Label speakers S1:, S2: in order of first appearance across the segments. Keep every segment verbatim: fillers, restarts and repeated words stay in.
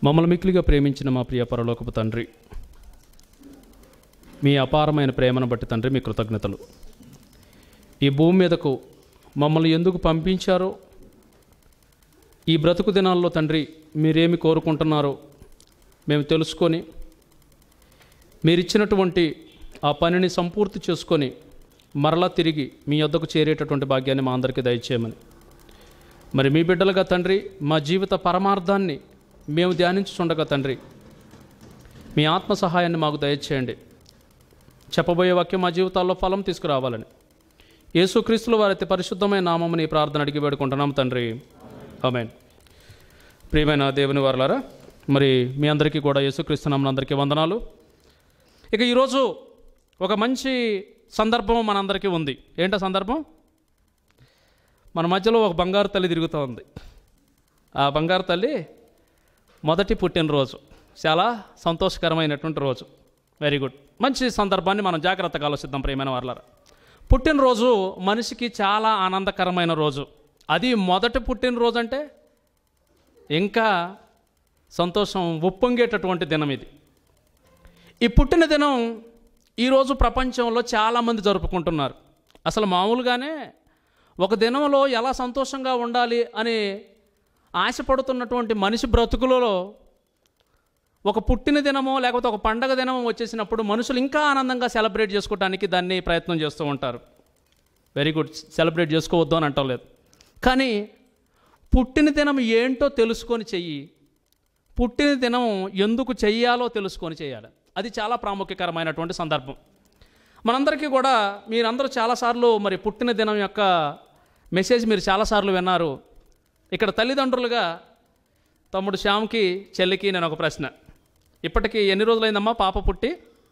S1: మమ్మల్ని మిక్కిలిగా ప్రేమించిన మా ప్రియ పరలోకపు తండ్రి, మీ అపారమైన ప్రేమను బట్టి తండ్రి మీ కృతజ్ఞతలు. ఈ భూమి మీదకు మమ్మల్ని ఎందుకు పంపించారో, ఈ బ్రతుకు దినాల్లో తండ్రి మీరేమి కోరుకుంటున్నారో మేము తెలుసుకొని మీరిచ్చినటువంటి ఆ పనిని సంపూర్తి చేసుకొని మరలా తిరిగి మీ వద్దకు చేరేటటువంటి భాగ్యాన్ని మా అందరికీ దయచేయమని, మరి మీ బిడ్డలుగా తండ్రి మా జీవిత పరమార్థాన్ని మేము ధ్యానించుచుండగా తండ్రి మీ ఆత్మ సహాయాన్ని మాకు దయచేయండి. చెప్పబోయే వాక్యం మా జీవితాల్లో ఫలం తీసుకురావాలని యేసుక్రీస్తుల వారి అతి పరిశుద్ధమైన నామముని ఈ ప్రార్థన అడిగి వేడుకుంటున్నాం తండ్రి, ఆమేన్. ప్రియమైన దేవుని వారలారా, మరి మీ అందరికీ కూడా యేసుక్రీస్తు నామమున అందరికీ వందనాలు. ఇక ఈరోజు ఒక మంచి సందర్భం మనందరికీ ఉంది. ఏంటో సందర్భం? మన మధ్యలో ఒక బంగారు తల్లి తిరుగుతూ ఉంది. ఆ బంగారు తల్లి మొదటి పుట్టినరోజు, చాలా సంతోషకరమైనటువంటి రోజు. Very good. మంచి సందర్భాన్ని మనం జాగ్రత్తగా ఆలోచిద్దాం ప్రియమైన వారలారా. పుట్టినరోజు మనిషికి చాలా ఆనందకరమైన రోజు. అది మొదటి పుట్టినరోజు అంటే ఇంకా సంతోషం ఉప్పొంగేటటువంటి దినం ఇది. ఈ పుట్టిన దినం ఈరోజు ప్రపంచంలో చాలామంది జరుపుకుంటున్నారు. అసలు మామూలుగానే ఒక దినంలో ఎలా సంతోషంగా ఉండాలి అని ఆశపడుతున్నటువంటి మనిషి బ్రతుకులలో ఒక పుట్టిన దినమో లేకపోతే ఒక పండగ దినమో వచ్చేసినప్పుడు మనుషులు ఇంకా ఆనందంగా సెలబ్రేట్ చేసుకోవడానికి దాన్ని ప్రయత్నం చేస్తూ ఉంటారు. వెరీ గుడ్, సెలబ్రేట్ చేసుకోవద్దు అని అంటలేదు. కానీ పుట్టిన దినం ఏంటో తెలుసుకొని చెయ్యి, పుట్టిన దినం ఎందుకు చెయ్యాలో తెలుసుకొని చేయాలి. అది చాలా ప్రాముఖ్యకరమైనటువంటి సందర్భం. మనందరికీ కూడా మీరందరూ చాలాసార్లు మరి పుట్టిన దినం యొక్క మెసేజ్ మీరు చాలాసార్లు విన్నారు. ఇక్కడ తల్లిదండ్రులుగా తమ్ముడు శ్యామ్కి, చెల్లికి నేను ఒక ప్రశ్న. ఇప్పటికీ ఎన్ని రోజులైందమ్మా పాప పుట్టి?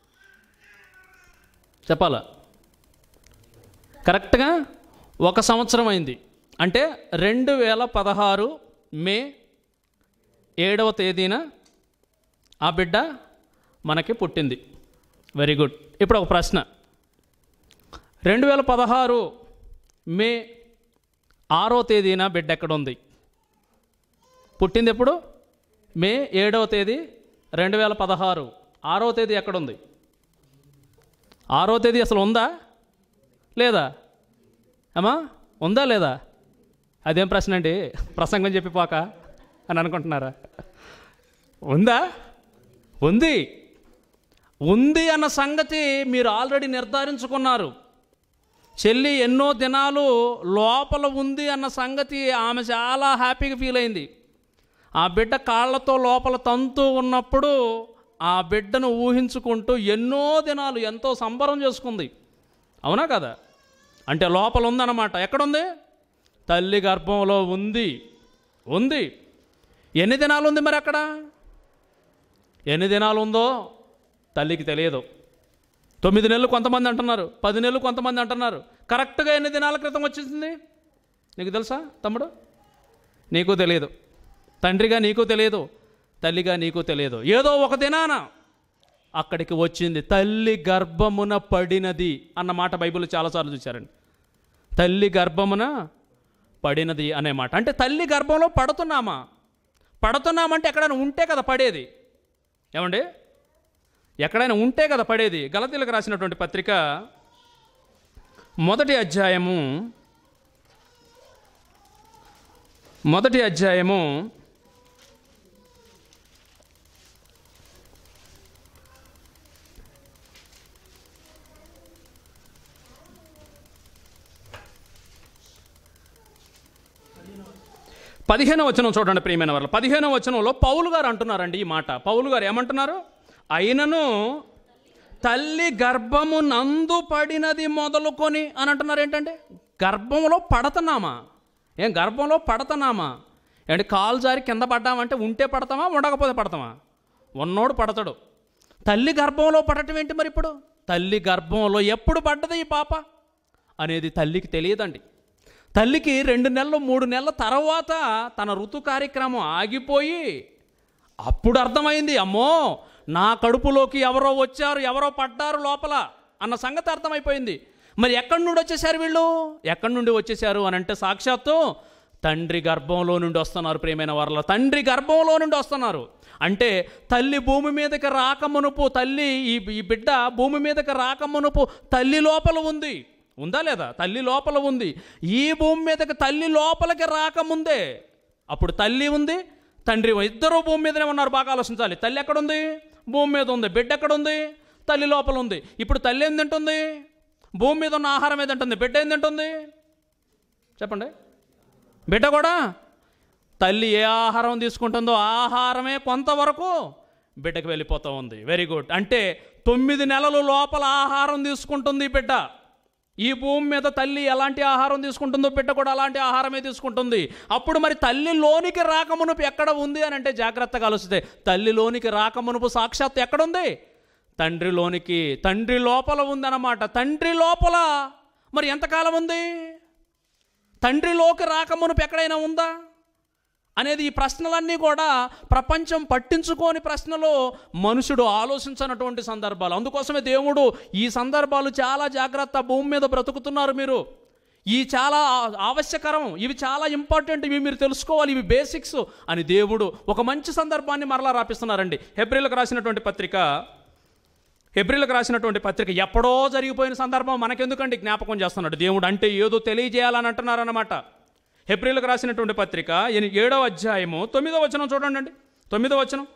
S1: చెప్పాలా? కరెక్ట్గా ఒక సంవత్సరం అయింది. అంటే రెండు వేల పదహారు మే ఏడవ తేదీన ఆ బిడ్డ మనకి పుట్టింది. Very good. ఇప్పుడు ఒక ప్రశ్న. రెండు వేల పదహారు మే ఆరో తేదీన బిడ్డ ఎక్కడుంది? పుట్టింది ఎప్పుడు? మే ఏడవ తేదీ రెండు వేల పదహారు. ఆరో తేదీ ఎక్కడుంది? ఆరో తేదీ అసలు ఉందా లేదా అమ్మా? ఉందా లేదా? అదేం ప్రశ్న అండి, ప్రసంగం చెప్పిపోక అని అనుకుంటున్నారా? ఉందా? ఉంది. ఉంది అన్న సంగతి మీరు ఆల్రెడీ నిర్ధారించుకున్నారు. చెల్లి ఎన్నో దినాలు లోపల ఉంది అన్న సంగతి ఆమె చాలా హ్యాపీగా ఫీల్ అయింది. ఆ బిడ్డ కాళ్ళతో లోపల తంతు ఉన్నప్పుడు ఆ బిడ్డను ఊహించుకుంటూ ఎన్నో దినాలు ఎంతో సంబరం చేసుకుంది. అవునా కదా? అంటే లోపల ఉందన్నమాట. ఎక్కడుంది? తల్లి గర్భంలో ఉంది. ఉంది. ఎన్ని దినాలు ఉంది మరి అక్కడ? ఎన్ని దినాలు ఉందో తల్లికి తెలియదు. తొమ్మిది నెలలు కొంతమంది అంటున్నారు, పది నెలలు కొంతమంది అంటున్నారు. కరెక్ట్గా ఎన్ని దినాల క్రితం వచ్చేసింది నీకు తెలుసా తమ్ముడు? నీకు తెలియదు. తండ్రిగా నీకు తెలియదు, తల్లిగా నీకు తెలియదు. ఏదో ఒక దినాన అక్కడికి వచ్చింది. తల్లి గర్భమున పడినది అన్న మాట బైబిల్లో చాలాసార్లు చూశారండి. తల్లి గర్భమున పడినది అనే మాట. అంటే తల్లి గర్భంలో పడుతున్నామా? పడుతున్నామంటే ఎక్కడైనా ఉంటే కదా పడేది. ఏమండి? ఎక్కడైనా ఉంటే కదా పడేది. గలతీయులకు రాసినటువంటి పత్రిక మొదటి అధ్యాయము మొదటి అధ్యాయము పదిహేనో వచనం చూడండి ప్రియమైన వారు. పదిహేనో వచనంలో పౌలు గారు అంటున్నారండి ఈ మాట. పౌలు గారు ఏమంటున్నారు? అయినను తల్లి గర్భము నందు పడినది మొదలుకొని అని అంటున్నారు. ఏంటంటే గర్భంలో పడుతున్నామా? ఏం గర్భంలో పడుతున్నామా? అంటే కాలు జారి కింద పడ్డామంటే ఉంటే పడతామా, ఉండకపోతే పడతామా? ఉన్నోడు పడతాడు. తల్లి గర్భంలో పడటం ఏంటి మరి? ఇప్పుడు తల్లి గర్భంలో ఎప్పుడు పడ్డది ఈ పాప అనేది తల్లికి తెలియదండి. తల్లికి రెండు నెలలు మూడు నెలల తర్వాత తన ఋతు కార్యక్రమం ఆగిపోయి అప్పుడు అర్థమైంది, అమ్మో నా కడుపులోకి ఎవరో వచ్చారు, ఎవరో పడ్డారు లోపల అన్న సంగతి అర్థమైపోయింది. మరి ఎక్కడి నుండి వచ్చేసారు వీళ్ళు? ఎక్కడి నుండి వచ్చేసారు అని అంటే సాక్షాత్తు తండ్రి గర్భంలో నుండి వస్తున్నారు. ప్రియమైన వారల, తండ్రి గర్భంలో నుండి వస్తున్నారు అంటే తల్లి భూమి మీదకి రాకమునుపు, తల్లి ఈ ఈ బిడ్డ భూమి మీదకి రాకమునుపు తల్లి లోపల ఉంది. ఉందా లేదా? తల్లి లోపల ఉంది. ఈ భూమి మీదకి తల్లి లోపలికి రాకముందే అప్పుడు తల్లి ఉంది, తండ్రి ఇద్దరు భూమి మీదనే ఉన్నారు. బాగా ఆలోచించాలి. తల్లి ఎక్కడుంది? భూమి మీద ఉంది. బిడ్డ ఎక్కడుంది? తల్లి లోపల ఉంది. ఇప్పుడు తల్లి ఏం తింటుంది? భూమి మీద ఉన్న ఆహారం ఏది తింటుంది? బిడ్డ ఏం తింటుంది? చెప్పండి. బిడ్డ కూడా తల్లి ఏ ఆహారం తీసుకుంటుందో ఆహారమే కొంతవరకు బిడ్డకి వెళ్ళిపోతూ ఉంది. Very good. అంటే తొమ్మిది నెలలు లోపల ఆహారం తీసుకుంటుంది బిడ్డ. ఈ భూమి మీద తల్లి ఎలాంటి ఆహారం తీసుకుంటుందో బిడ్డ కూడా అలాంటి ఆహారమే తీసుకుంటుంది. అప్పుడు మరి తల్లిలోనికి రాకమునుపు ఎక్కడ ఉంది అని అంటే జాగ్రత్తగా ఆలోచిస్తే తల్లిలోనికి రాకమునుపు సాక్షాత్ ఎక్కడుంది? తండ్రిలోనికి, తండ్రి లోపల ఉందన్నమాట. తండ్రి లోపల మరి ఎంతకాలం ఉంది? తండ్రిలోకి రాకమునుపు ఎక్కడైనా ఉందా అనేది ఈ ప్రశ్నలన్నీ కూడా ప్రపంచం పట్టించుకోని ప్రశ్నలు, మనుషుడు ఆలోచించినటువంటి సందర్భాలు. అందుకోసమే దేవుడు ఈ సందర్భాలు చాలా జాగ్రత్త. భూమి మీద బ్రతుకుతున్నారు మీరు, ఈ చాలా ఆవశ్యకరం, ఇవి చాలా ఇంపార్టెంట్, ఇవి మీరు తెలుసుకోవాలి, ఇవి బేసిక్స్ అని దేవుడు ఒక మంచి సందర్భాన్ని మరలా రాపిస్తున్నారండి. హెబ్రీలకు రాసినటువంటి పత్రిక హెబ్రీలకు రాసినటువంటి పత్రిక ఎప్పుడో జరిగిపోయిన సందర్భం మనకెందుకండి జ్ఞాపకం చేస్తున్నాడు దేవుడు. అంటే ఏదో తెలియజేయాలని అంటున్నారన్నమాట. హెబ్రీలకు రాసినటువంటి పత్రిక ఏడవ అధ్యాయము తొమ్మిదో వచనం చూడండి అండి. తొమ్మిదో వచనం.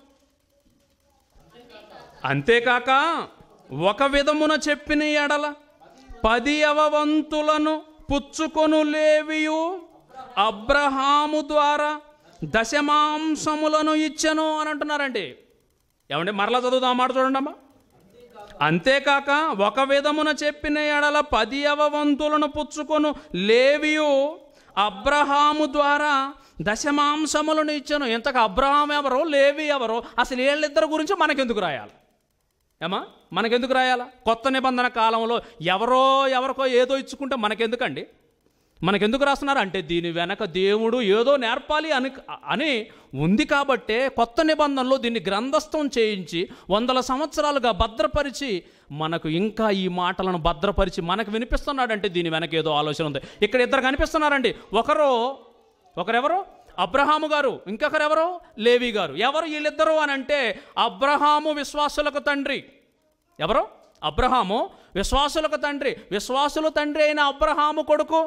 S1: అంతేకాక ఒక విధమున చెప్పిన ఎడల పది అవవంతులను పుచ్చుకొను లేవియు అబ్రహాము ద్వారా దశమాంసములను ఇచ్చెను అని అంటున్నారండి. ఏమంటే మరలా చదువుదాం మాట చూడండి అమ్మా. అంతేకాక ఒక విధమున చెప్పిన ఎడల పది అవవంతులను పుచ్చుకొను లేవియు అబ్రహాము ద్వారా దశమాంసములను ఇచ్చాను. ఇంతకు అబ్రహాం ఎవరో, లేవి ఎవరో, అసలు వీళ్ళిద్దరి గురించి మనకెందుకు రాయాలి? ఏమా మనకెందుకు రాయాలా? కొత్త నిబంధన కాలంలో ఎవరో ఎవరికో ఏదో ఇచ్చుకుంటే మనకెందుకండి? మనకెందుకు రాస్తున్నారు అంటే దీని వెనక దేవుడు ఏదో నేర్పాలి అని అని ఉంది కాబట్టే కొత్త నిబంధనలో దీన్ని గ్రంథస్థం చేయించి వందల సంవత్సరాలుగా భద్రపరిచి మనకు ఇంకా ఈ మాటలను భద్రపరిచి మనకు వినిపిస్తున్నాడంటే దీని వెనక ఏదో ఆలోచన ఉంది. ఇక్కడ ఇద్దరు కనిపిస్తున్నారండి. ఒకరు ఒకరెవరు? అబ్రహాము గారు. ఇంకొకరెవరు? లేవి గారు. ఎవరు వీళ్ళిద్దరు అని అంటే అబ్రహాము విశ్వాసులకు తండ్రి. ఎవరు? అబ్రహాము విశ్వాసులకు తండ్రి. విశ్వాసుల తండ్రి అయిన అబ్రహాము కొడుకు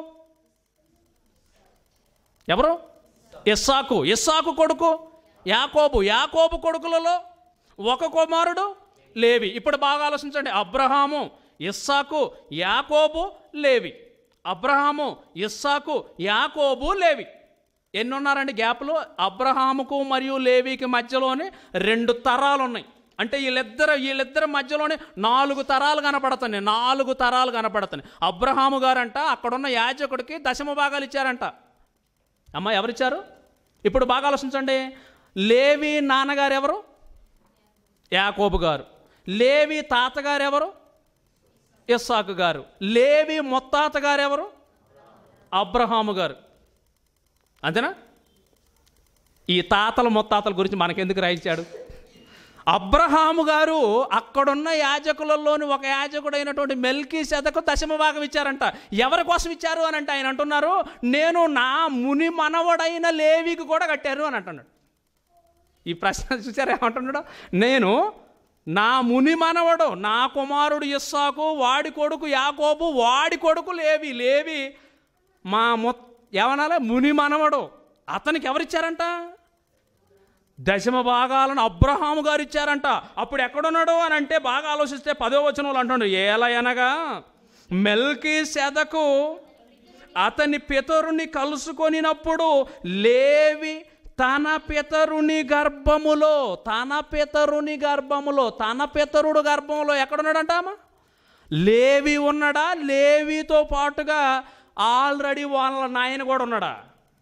S1: ఎవరు? ఇస్సాకు. ఇస్సాకు కొడుకు యాకోబు. యాకోబు కొడుకులలో ఒక కుమారుడు లేవి. ఇప్పుడు బాగా ఆలోచించండి. అబ్రహాము, ఇస్సాకు, యాకోబు, లేవి. అబ్రహాము, ఇస్సాకు, యాకోబు, లేవి. ఎన్ని ఉన్నారండి గ్యాప్లు? అబ్రహాముకు మరియు లేవికి మధ్యలోనే రెండు తరాలు ఉన్నాయి. అంటే వీళ్ళిద్దరు వీళ్ళిద్దరి మధ్యలోనే నాలుగు తరాలు కనపడుతున్నాయి. నాలుగు తరాలు కనపడుతున్నాయి. అబ్రహాము గారంట అక్కడున్న యాజకుడికి దశమ భాగాలు ఇచ్చారంట. అమ్మ ఎవరిచ్చారు? ఇప్పుడు బాగా ఆలోచించండి. లేవి నాన్నగారు ఎవరు? యాకోబు గారు. లేవి తాతగారు ఎవరు? ఇస్సాకు గారు. లేవి ముత్తాత గారు ఎవరు? అబ్రహాము గారు. అంతేనా? ఈ తాతల ముత్తాతల గురించి మనకెందుకు రాయించాడు? అబ్రహాము గారు అక్కడున్న యాజకులలోని ఒక యాజకుడైనటువంటి మెల్కీసెదకు దశమ భాగం ఇచ్చారంట. ఎవరి కోసం ఇచ్చారు అని అంటే ఆయన అంటున్నారు, నేను నా ముని మనవడైన లేవికి కూడా కట్టారు అని అంటున్నాడు. ఈ ప్రశ్న చూసారు ఏమంటున్నాడు? నేను నా ముని మనవడు, నా కుమారుడు ఇస్సాకు, వాడి కొడుకు యాకోబు, వాడి కొడుకు లేవి. లేవి మా మొ ఏమనాలి ముని మనవడు. అతనికి ఎవరిచ్చారంట? దశమ భాగాలను అబ్రహాము గారు ఇచ్చారంట. అప్పుడు ఎక్కడున్నాడు అని అంటే బాగా ఆలోచిస్తే పదో వచనంలో అంటాడు, ఎలా అనగా మెల్కీసెదకు అతని పితరుని కలుసుకొనినప్పుడు లేవి తన పితరుని గర్భములో తన పితరుని గర్భములో తన పితరుడు గర్భంలో ఎక్కడున్నాడంట? లేవి ఉన్నాడా? లేవితో పాటుగా ఆల్రెడీ వాళ్ళ నాయన కూడా ఉన్నాడా?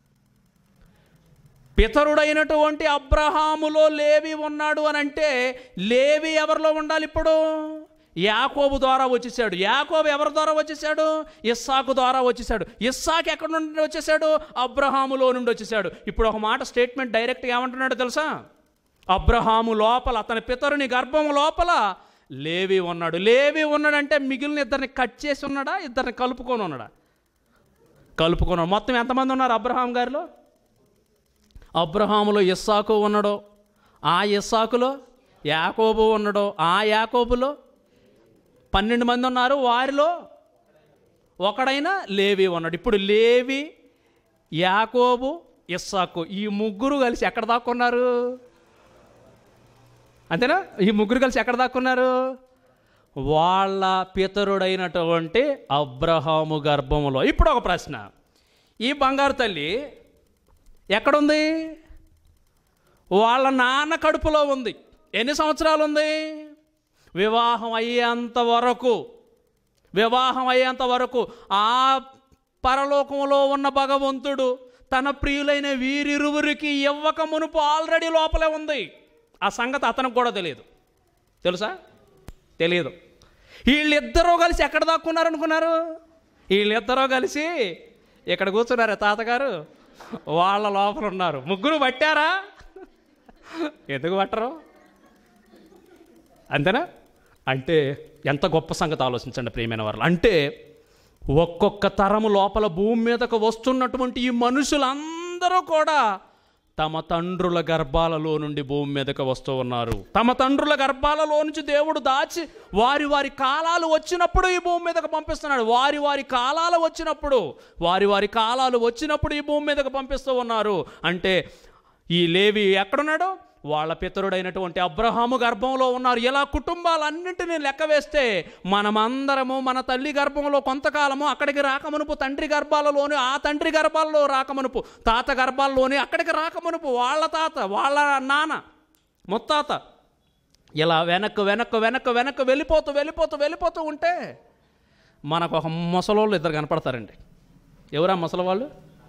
S1: పితరుడైనటువంటి అబ్రహాములో లేవి ఉన్నాడు అని అంటే లేవి ఎవరిలో ఉండాలి? ఇప్పుడు యాకోబు ద్వారా వచ్చేసాడు. యాకోబు ఎవరి ద్వారా వచ్చేసాడు? ఇస్సాకు ద్వారా వచ్చేసాడు. ఇస్సాకు ఎక్కడి నుండి వచ్చేసాడు? అబ్రహాములో నుండి వచ్చేసాడు. ఇప్పుడు ఒక మాట స్టేట్మెంట్ డైరెక్ట్గా ఏమంటున్నాడు తెలుసా? అబ్రహాము లోపల అతని పితరుని గర్భము లోపల లేవి ఉన్నాడు. లేవి ఉన్నాడంటే మిగిలిన ఇద్దరిని కట్ చేసి ఉన్నాడా? ఇద్దరిని కలుపుకొని ఉన్నాడా? కలుపుకున్నాడు. మొత్తం ఎంతమంది ఉన్నారు అబ్రహాం గారిలో? అబ్రహాములో ఇస్సాకు ఉన్నాడు, ఆ ఇస్సాకులో యాకోబు ఉన్నాడు, ఆ యాకోబులో పన్నెండు మంది ఉన్నారు, వారిలో ఒకడైన లేవి ఉన్నాడు. ఇప్పుడు లేవి, యాకోబు, ఇస్సాకు ఈ ముగ్గురు కలిసి ఎక్కడ దాక్కున్నారు? అంతేనా? ఈ ముగ్గురు కలిసి ఎక్కడ దాక్కున్నారు? వాళ్ళ పితరుడైనటువంటి అబ్రహాము గర్భములో. ఇప్పుడు ఒక ప్రశ్న, ఈ బంగారు తల్లి ఎక్కడుంది? వాళ్ళ నాన్న కడుపులో ఉంది. ఎన్ని సంవత్సరాలు ఉంది? వివాహం అయ్యేంత వరకు వివాహం అయ్యేంత వరకు ఆ పరలోకంలో ఉన్న భగవంతుడు తన ప్రియులైన వీరిరువురికి ఇవ్వక మునుపు ఆల్రెడీ లోపలే ఉంది. ఆ సంగతి అతనికి కూడా తెలియదు. తెలుసా? తెలియదు. వీళ్ళిద్దరూ కలిసి ఎక్కడ దాక్కున్నారు అనుకున్నారు? వీళ్ళిద్దరూ కలిసి ఇక్కడ కూర్చున్నారే తాతగారు, వాళ్ళ లోపల ఉన్నారు. ముగ్గురు పట్టారా? ఎందుకు పట్టరు? అంతేనా? అంటే ఎంత గొప్ప సంగతి ఆలోచించండి ప్రియమైన వారు. అంటే ఒక్కొక్క తరము లోపల భూమి మీదకు వస్తున్నటువంటి ఈ మనుషులందరూ కూడా తమ తండ్రుల గర్భాలలో నుండి భూమి మీదకు వస్తూ ఉన్నారు. తమ తండ్రుల గర్భాలలో నుంచి దేవుడు దాచి వారి వారి కాలాలు వచ్చినప్పుడు ఈ భూమి మీదకు పంపిస్తున్నాడు. వారి వారి కాలాలు వచ్చినప్పుడు వారి వారి కాలాలు వచ్చినప్పుడు ఈ భూమి మీదకు పంపిస్తూ ఉన్నారు. అంటే ఈ లేవి ఎక్కడున్నాడు? వాళ్ళ పితరుడైనటువంటి అబ్రహాము గర్భంలో ఉన్నారు. ఇలా కుటుంబాలన్నింటినీ లెక్క వేస్తే మనమందరము మన తల్లి గర్భంలో కొంతకాలము, అక్కడికి రాకమునుపు తండ్రి గర్భాలలోని, ఆ తండ్రి గర్భాలలో రాకమునుపు తాత గర్భాల్లోని, అక్కడికి రాకమునుపు వాళ్ళ తాత, వాళ్ళ నాన్న, ముత్తాత, ఇలా వెనక్కు వెనక్కు వెనక్కు వెనక్కు వెళ్ళిపోతూ వెళ్ళిపోతూ వెళ్ళిపోతూ ఉంటే మనకు ఒక ముసలోళ్ళు ఇద్దరు కనపడతారండి. ఎవరా ముసలి వాళ్ళు?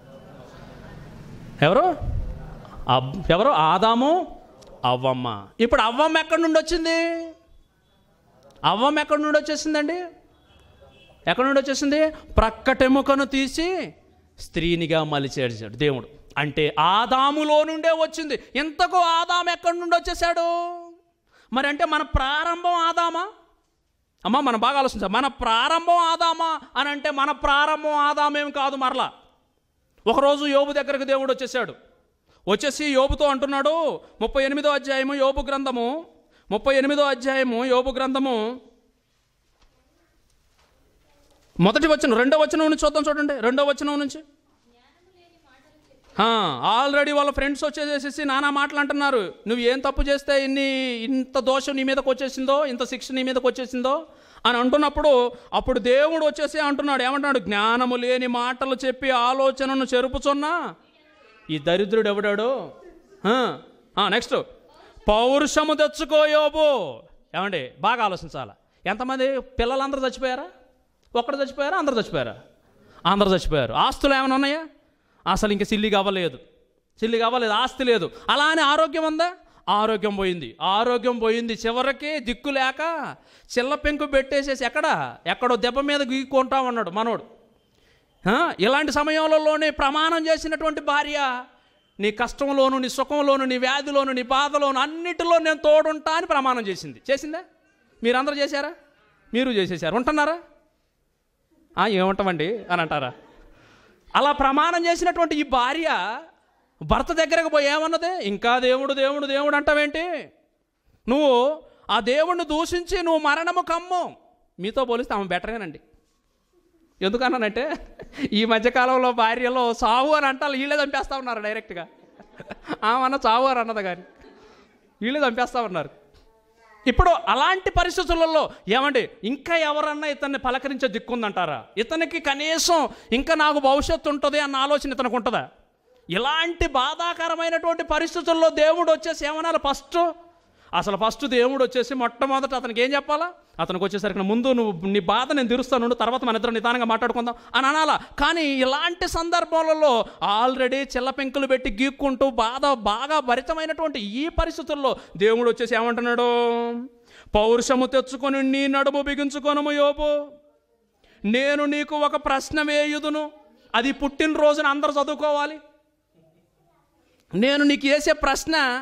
S1: ఎవరు? ఎవరు? ఆదాము, అవ్వమ్మ. ఇప్పుడు అవ్వమ్మ ఎక్కడి నుండి వచ్చింది? అవ్వమ్మ ఎక్కడి నుండి వచ్చేసిందండి? ఎక్కడి నుండి వచ్చేసింది? ప్రక్కటెముకను తీసి స్త్రీనిగా మలిచేసాడు దేవుడు. అంటే ఆదాములో నుండే వచ్చింది. ఇంతకు ఆదాము ఎక్కడి నుండి వచ్చేసాడు మరి? అంటే మన ప్రారంభం ఆదామా? అమ్మ మనం బాగా ఆలోచించాం. మన ప్రారంభం ఆదామా అని అంటే మన ప్రారంభం ఆదామేం కాదు. మరలా ఒకరోజు యోబు దగ్గరకు దేవుడు వచ్చేసాడు. వచ్చేసి యోబుతో అంటున్నాడు, ముప్పై ఎనిమిదో అధ్యాయము యోబు గ్రంథము, ముప్పై ఎనిమిదో అధ్యాయము యోబు గ్రంథము మొదటి వచనం, రెండో వచనం నుంచి చూద్దాం. చూడండి రెండో వచనం నుంచి. ఆల్రెడీ వాళ్ళ ఫ్రెండ్స్ వచ్చేసేసి నానా మాటలు అంటున్నారు. నువ్వు ఏం తప్పు చేస్తే ఇన్ని ఇంత దోషం నీ మీదకి వచ్చేసిందో, ఇంత శిక్ష నీ మీదకి వచ్చేసిందో అని అంటున్నప్పుడు అప్పుడు దేవుడు వచ్చేసి అంటున్నాడు, ఏమంటున్నాడు? జ్ఞానము లేని మాటలు చెప్పి ఆలోచనను చెరుపుచున్నా ఈ దరిద్రుడు ఎవడాడు? నెక్స్ట్, పౌరుషము తెచ్చుకో యోబు. ఏమండి బాగా ఆలోచించాలా. ఎంతమంది పిల్లలందరూ చచ్చిపోయారా? ఒక్కడు చచ్చిపోయారా? అందరు చచ్చిపోయారా? అందరు చచ్చిపోయారు. ఆస్తులు ఏమైనా ఉన్నాయా? అసలు ఇంక సిల్లి కావలేదు, సిల్లి కావలేదు, ఆస్తి లేదు. అలా అని ఆరోగ్యం ఉందా? ఆరోగ్యం పోయింది, ఆరోగ్యం పోయింది. చివరికి దిక్కు లేక చిల్ల పెంకు పెట్టేసేసి ఎక్కడ ఎక్కడో దెబ్బ మీద గీక్కుంటా ఉన్నాడు మనోడు. ఇలాంటి సమయంలోనే ప్రమాణం చేసినటువంటి భార్య, నీ కష్టంలోను, నీ సుఖంలోను, నీ వ్యాధిలోను, నీ బాధలోను అన్నిటిలో నేను తోడుంటా అని ప్రమాణం చేసింది. చేసిందా? మీరందరూ చేశారా? మీరు చేసేసారు. ఉంటున్నారా? ఏముంటామండి అని అంటారా? అలా ప్రమాణం చేసినటువంటి ఈ భార్య భర్త దగ్గరకు పోయి ఏమన్నది? ఇంకా దేవుడు దేవుడు దేవుడు అంటావేంటి? నువ్వు ఆ దేవుణ్ణి దూషించి నువ్వు మరణము కమ్ము. మీతో పోలిస్తే ఆమె బెటరేనండి. ఎందుకన్నానంటే ఈ మధ్యకాలంలో భార్యలో సావు అని అంటారు, వీళ్ళే చంపేస్తూ ఉన్నారు డైరెక్ట్గా. ఆమెన్న చావు అని అన్నది కానీ వీళ్ళే చంపేస్తూ ఉన్నారు. ఇప్పుడు అలాంటి పరిస్థితులలో ఏమండి ఇంకా ఎవరన్నా ఇతన్ని పలకరించే దిక్కుందంటారా? ఇతనికి కనీసం ఇంకా నాకు భవిష్యత్తు ఉంటుంది అన్న ఆలోచన ఇతనికి ఉంటుందా? ఇలాంటి బాధాకరమైనటువంటి పరిస్థితుల్లో దేవుడు వచ్చేసి ఏమనాలి? ఫస్ట్ అసలు ఫస్ట్ దేవుడు వచ్చేసి మొట్టమొదట అతనికి ఏం చెప్పాలా? అతనికి వచ్చేసరికి ముందు నువ్వు నీ బాధ నేను తీరుస్తాను, తర్వాత మన ఇద్దరు నిదానంగా మాట్లాడుకుందాం అని అనాలా. కానీ ఇలాంటి సందర్భాలలో ఆల్రెడీ చిల్లపెంకులు పెట్టి గీక్కుంటూ బాధ బాగా భరితమైనటువంటి ఈ పరిస్థితుల్లో దేవుడు వచ్చేసి ఏమంటున్నాడు? పౌరుషము తెచ్చుకొని నీ నడుము బిగించుకొనుము యోబు, నేను నీకు ఒక ప్రశ్న వేయుదును, అది పుట్టినరోజున అందరూ చదువుకోవాలి. నేను నీకు వేసే ప్రశ్న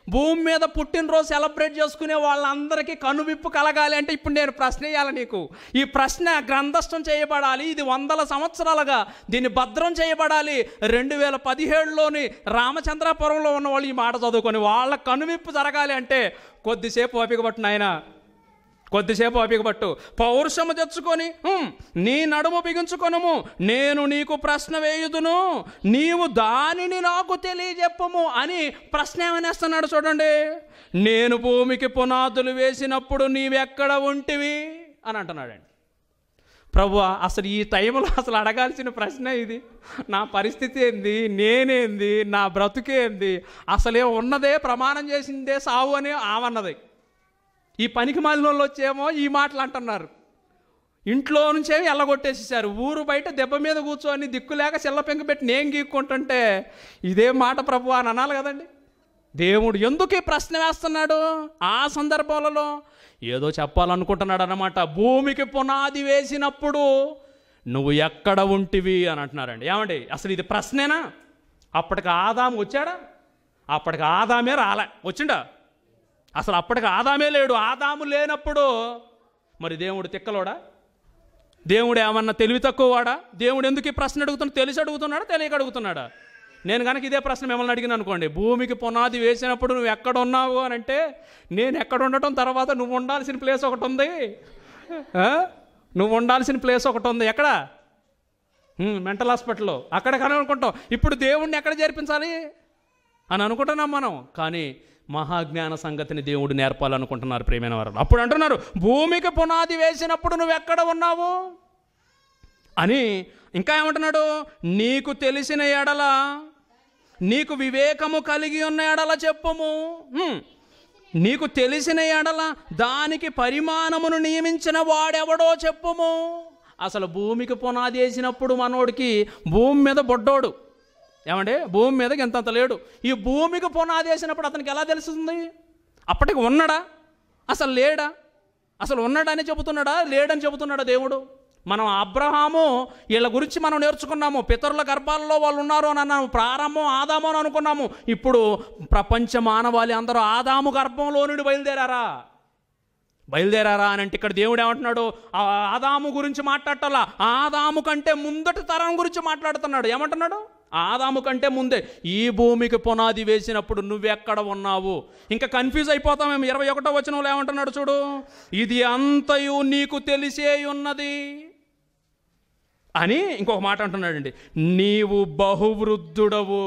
S1: భూమి మీద పుట్టినరోజు సెలబ్రేట్ చేసుకునే వాళ్ళందరికీ కనువిప్పు కలగాలి అంటే ఇప్పుడు నేను ప్రశ్న వేయాలి నీకు. ఈ ప్రశ్న గ్రంథస్థం చేయబడాలి. ఇది వందల సంవత్సరాలుగా దీన్ని భద్రం చేయబడాలి. రెండు వేల పదిహేడులోని రామచంద్రాపురంలో ఉన్న వాళ్ళు ఈ మాట చదువుకొని వాళ్ళ కనువిప్పు జరగాలి అంటే కొద్దిసేపు ఓపిక పట్టు నాయన, కొద్దిసేపు ఓపిక పట్టు. పౌరుషము తెచ్చుకొని నీ నడుము బిగించుకొనుము, నేను నీకు ప్రశ్న వేయుదును, నీవు దానిని నాకు తెలియజెప్పము అని ప్రశ్న ఏమనేస్తున్నాడు చూడండి. నేను భూమికి పునాదులు వేసినప్పుడు నీవెక్కడ ఉంటివి అని అంటున్నాడండి. ప్రభువా, అసలు ఈ టైంలో అసలు అడగాల్సిన ప్రశ్న ఇది. నా పరిస్థితి ఏంది, నేనేంది, నా బ్రతుకేంది, అసలే ఉన్నదే ప్రమాణం చేసిందే సావు అని ఆవన్నది. ఈ పనికి మాలిన వాళ్ళు వచ్చేమో ఈ మాటలు అంటున్నారు. ఇంట్లో నుంచేమో ఎల్లగొట్టేసేసారు. ఊరు బయట దెబ్బ మీద కూర్చొని దిక్కులేక చెల్ల పెంక పెట్టి నేను గీక్కుంటుంటే ఇదే మాట ప్రభు అని అనాలి కదండి. దేవుడు ఎందుకు ఈ ప్రశ్న వేస్తున్నాడు? ఆ సందర్భాలలో ఏదో చెప్పాలనుకుంటున్నాడు అన్నమాట. భూమికి పునాది వేసినప్పుడు నువ్వు ఎక్కడ ఉంటివి అని అంటున్నారండి. ఏమండి, అసలు ఇది ప్రశ్నేనా? అప్పటికి ఆదాము వచ్చాడా? అప్పటికి ఆదామే రాలే. వచ్చిండా? అసలు అప్పటికి ఆదామే లేడు. ఆదాము లేనప్పుడు మరి దేవుడు తిక్కలోడా? దేవుడు ఏమన్నా తెలివి తక్కువవాడా? దేవుడు ఎందుకు ఈ ప్రశ్న అడుగుతున్నాడు? తెలిసి అడుగుతున్నాడా, తెలియక అడుగుతున్నాడా? నేను కనుక ఇదే ప్రశ్న మిమ్మల్ని అడిగిన అనుకోండి, భూమికి పునాది వేసినప్పుడు నువ్వు ఎక్కడ ఉన్నావు అని అంటే, నేను ఎక్కడ ఉండటం తర్వాత నువ్వు ఉండాల్సిన ప్లేస్ ఒకటి ఉంది. నువ్వు ఉండాల్సిన ప్లేస్ ఒకటి ఉంది. ఎక్కడ? మెంటల్ హాస్పిటల్లో. అక్కడ కానీ అనుకుంటాం ఇప్పుడు దేవుడిని ఎక్కడ చేర్పించాలి అని అనుకుంటున్నాం మనం. కానీ మహాజ్ఞాన సంగతిని దేవుడు నేర్పాలనుకుంటున్నారు ప్రియమైన వారు. అప్పుడు అంటున్నారు, భూమికి పునాది వేసినప్పుడు నువ్వు ఎక్కడ ఉన్నావు అని. ఇంకా ఏమంటున్నాడు? నీకు తెలిసిన ఎడల, నీకు వివేకము కలిగి ఉన్న ఎడల చెప్పుము. నీకు తెలిసిన ఎడల దానికి పరిమాణమును నియమించిన వాడెవడో చెప్పుము. అసలు భూమికి పునాది వేసినప్పుడు మనోడికి భూమి మీద బొడ్డోడు, ఏమంటే భూమి మీదకి ఎంతంత లేడు. ఈ భూమికి పునాది వేసినప్పుడు అతనికి ఎలా తెలుస్తుంది? అప్పటికి ఉన్నాడా, అసలు లేడా? అసలు ఉన్నాడని చెబుతున్నాడా, లేడని చెబుతున్నాడా దేవుడు? మనం అబ్రహాము వీళ్ళ గురించి మనం నేర్చుకున్నాము. పితరుల గర్భాలలో వాళ్ళు ఉన్నారు అని అన్నాము. ప్రారంభం ఆదాము అని అనుకున్నాము. ఇప్పుడు ప్రపంచ మానవాళి అందరూ ఆదాము గర్భంలో నుండి బయలుదేరారా బయలుదేరారా అని అంటే ఇక్కడ దేవుడు ఏమంటున్నాడు? ఆదాము గురించి మాట్లాడటల్లా, ఆదాము కంటే ముందటి తరం గురించి మాట్లాడుతున్నాడు. ఏమంటున్నాడు? ఆదాము కంటే ముందే ఈ భూమికి పునాది వేసినప్పుడు నువ్వెక్కడ ఉన్నావు. ఇంకా కన్ఫ్యూజ్ అయిపోతామేమో. ఇరవై ఒకటో వచనంలో ఏమంటున్నాడు చూడు, ఇది అంతయు నీకు తెలిసే ఉన్నది అని ఇంకొక మాట అంటున్నాడండి. నీవు బహువృద్ధుడవు.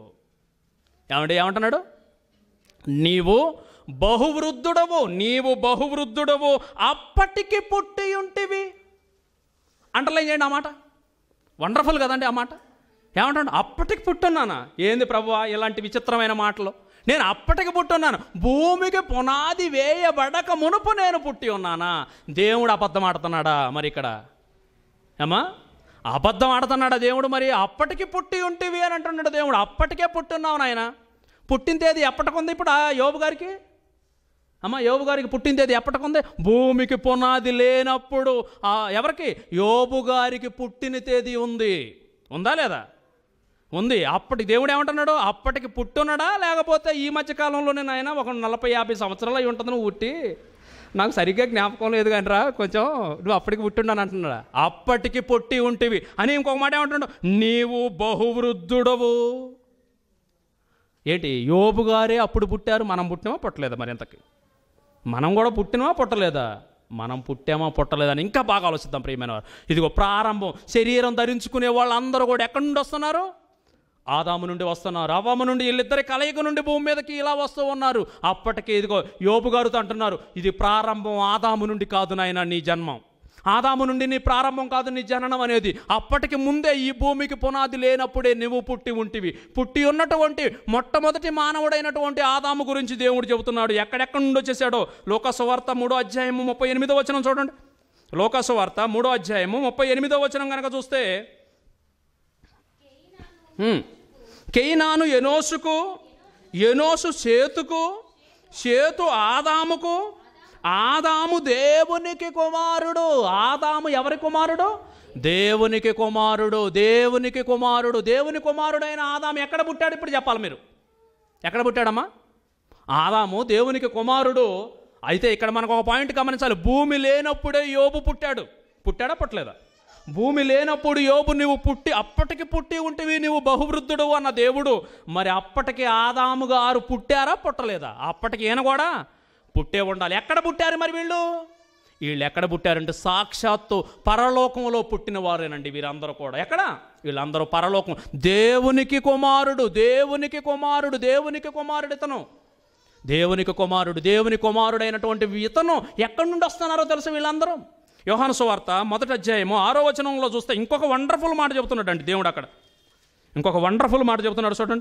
S1: ఏమంటే ఏమంటున్నాడు? నీవు బహువృద్ధుడవు, నీవు బహువృద్ధుడవు, అప్పటికి పుట్టి ఉంటివి. అంటర్లైన్ చేయండి ఆ మాట. వండర్ఫుల్ కదండి ఆ మాట. ఏమంటాడు? అప్పటికి పుట్టున్నానా? ఏంది ప్రభువా ఇలాంటి విచిత్రమైన మాటలు? నేను అప్పటికి పుట్టున్నాను. భూమికి పునాది వేయబడక మునుపు నేను పుట్టి ఉన్నానా? దేవుడు అబద్ధం ఆడుతున్నాడా మరి ఇక్కడ? ఏమా అబద్ధం ఆడుతున్నాడా దేవుడు? మరి అప్పటికి పుట్టి ఉంటివి అని అంటున్నాడు దేవుడు. అప్పటికే పుట్టున్నావు నాయన. పుట్టిన తేదీ ఎప్పటికుంది ఇప్పుడు ఆ యోబు గారికి? అమ్మ యోబు గారికి పుట్టిన తేదీ ఎప్పటికుంది? భూమికి పునాది లేనప్పుడు. ఎవరికి? యోబు గారికి పుట్టిన తేదీ ఉంది. ఉందా లేదా? ఉంది. అప్పటి దేవుడు ఏమంటున్నాడు? అప్పటికి పుట్టున్నాడా, లేకపోతే ఈ మధ్యకాలంలోనే నాయన ఒక నలభై యాభై సంవత్సరాలు అయి ఉంటుంది నువ్వు పుట్టి, నాకు సరిగ్గా జ్ఞాపకం లేదు కానీ రా కొంచెం, నువ్వు అప్పటికి పుట్టిన్నాను అంటున్నాడా? అప్పటికి పుట్టి ఉంటివి అని ఇంకొక మాట ఏమంటున్నాడు? నీవు బహువృద్ధుడవు. ఏంటి యోబు గారే అప్పుడు పుట్టారు, మనం పుట్టినామా పుట్టలేదా? మరి ఎంతకి మనం కూడా పుట్టినామా పుట్టలేదా? మనం పుట్టామా పుట్టలేదని ఇంకా బాగా ఆలోచిద్దాం ప్రియమైన వారు. ఇదిగో ప్రారంభం. శరీరం ధరించుకునే వాళ్ళందరూ కూడా ఎక్కడి నుండి వస్తున్నారు? ఆదాము నుండి వస్తున్నారు. అవ్వము నుండి, వీళ్ళిద్దరి కలయిక నుండి భూమి మీదకి ఇలా వస్తూ ఉన్నారు. అప్పటికే ఇదిగో యోబు గారుతో అంటున్నారు, ఇది ప్రారంభం, ఆదాము నుండి కాదు నాయన నీ జన్మం, ఆదాము నుండి నీ ప్రారంభం కాదు నీ జననం అనేది. అప్పటికి ముందే ఈ భూమికి పునాది లేనప్పుడే నువ్వు పుట్టి ఉంటివి. పుట్టి ఉన్నటువంటి మొట్టమొదటి మానవుడైనటువంటి ఆదాము గురించి దేవుడు చెబుతున్నాడు. ఎక్కడెక్కడి నుండి వచ్చేసాడో. లోకసువార్త మూడో అధ్యాయము ముప్పై ఎనిమిదో వచనం చూడండి. లోకసువార్త మూడో అధ్యాయము ముప్పై ఎనిమిదో వచనం కనుక చూస్తే, కేయినాను ఎనోసుకు, ఎనోసు సేతుకు, సేతు ఆదాముకు, ఆదాము దేవునికి కుమారుడు. ఆదాము ఎవరి కుమారుడు? దేవునికి కుమారుడు. దేవునికి కుమారుడు. దేవుని కుమారుడైన ఆదాము ఎక్కడ పుట్టాడు? ఇప్పుడు చెప్పాలి మీరు. ఎక్కడ పుట్టాడమ్మా? ఆదాము దేవునికి కుమారుడు. అయితే ఇక్కడ మనకు ఒక పాయింట్ గమనించాలి. భూమి లేనప్పుడే యోబు పుట్టాడు. పుట్టాడా పుట్టలేదా? భూమి లేనప్పుడు యోబు నువ్వు పుట్టి అప్పటికి పుట్టి ఉంటివి, నువ్వు బహువృద్ధుడు అన్న దేవుడు మరి అప్పటికి ఆదాము గారు పుట్టారా పుట్టలేదా? అప్పటికి ఈయన కూడా పుట్టే ఉండాలి. ఎక్కడ పుట్టారు మరి వీళ్ళు? వీళ్ళు ఎక్కడ పుట్టారంటే సాక్షాత్తు పరలోకంలో పుట్టిన వారేనండి వీరందరూ కూడా. ఎక్కడ? వీళ్ళందరూ పరలోకం. దేవునికి కుమారుడు, దేవునికి కుమారుడు, దేవునికి కుమారుడు ఇతను, దేవునికి కుమారుడు, దేవుని కుమారుడైనటువంటి ఇతను ఎక్కడి నుండి వస్తున్నారో తెలుసు వీళ్ళందరూ. యోహాను సువార్త మొదటి అధ్యాయము ఆరో వచనంలో చూస్తే ఇంకొక వండర్ఫుల్ మాట చెబుతున్నాడు అండి దేవుడు. అక్కడ ఇంకొక వండర్ఫుల్ మాట చెబుతున్నాడు చూడండి.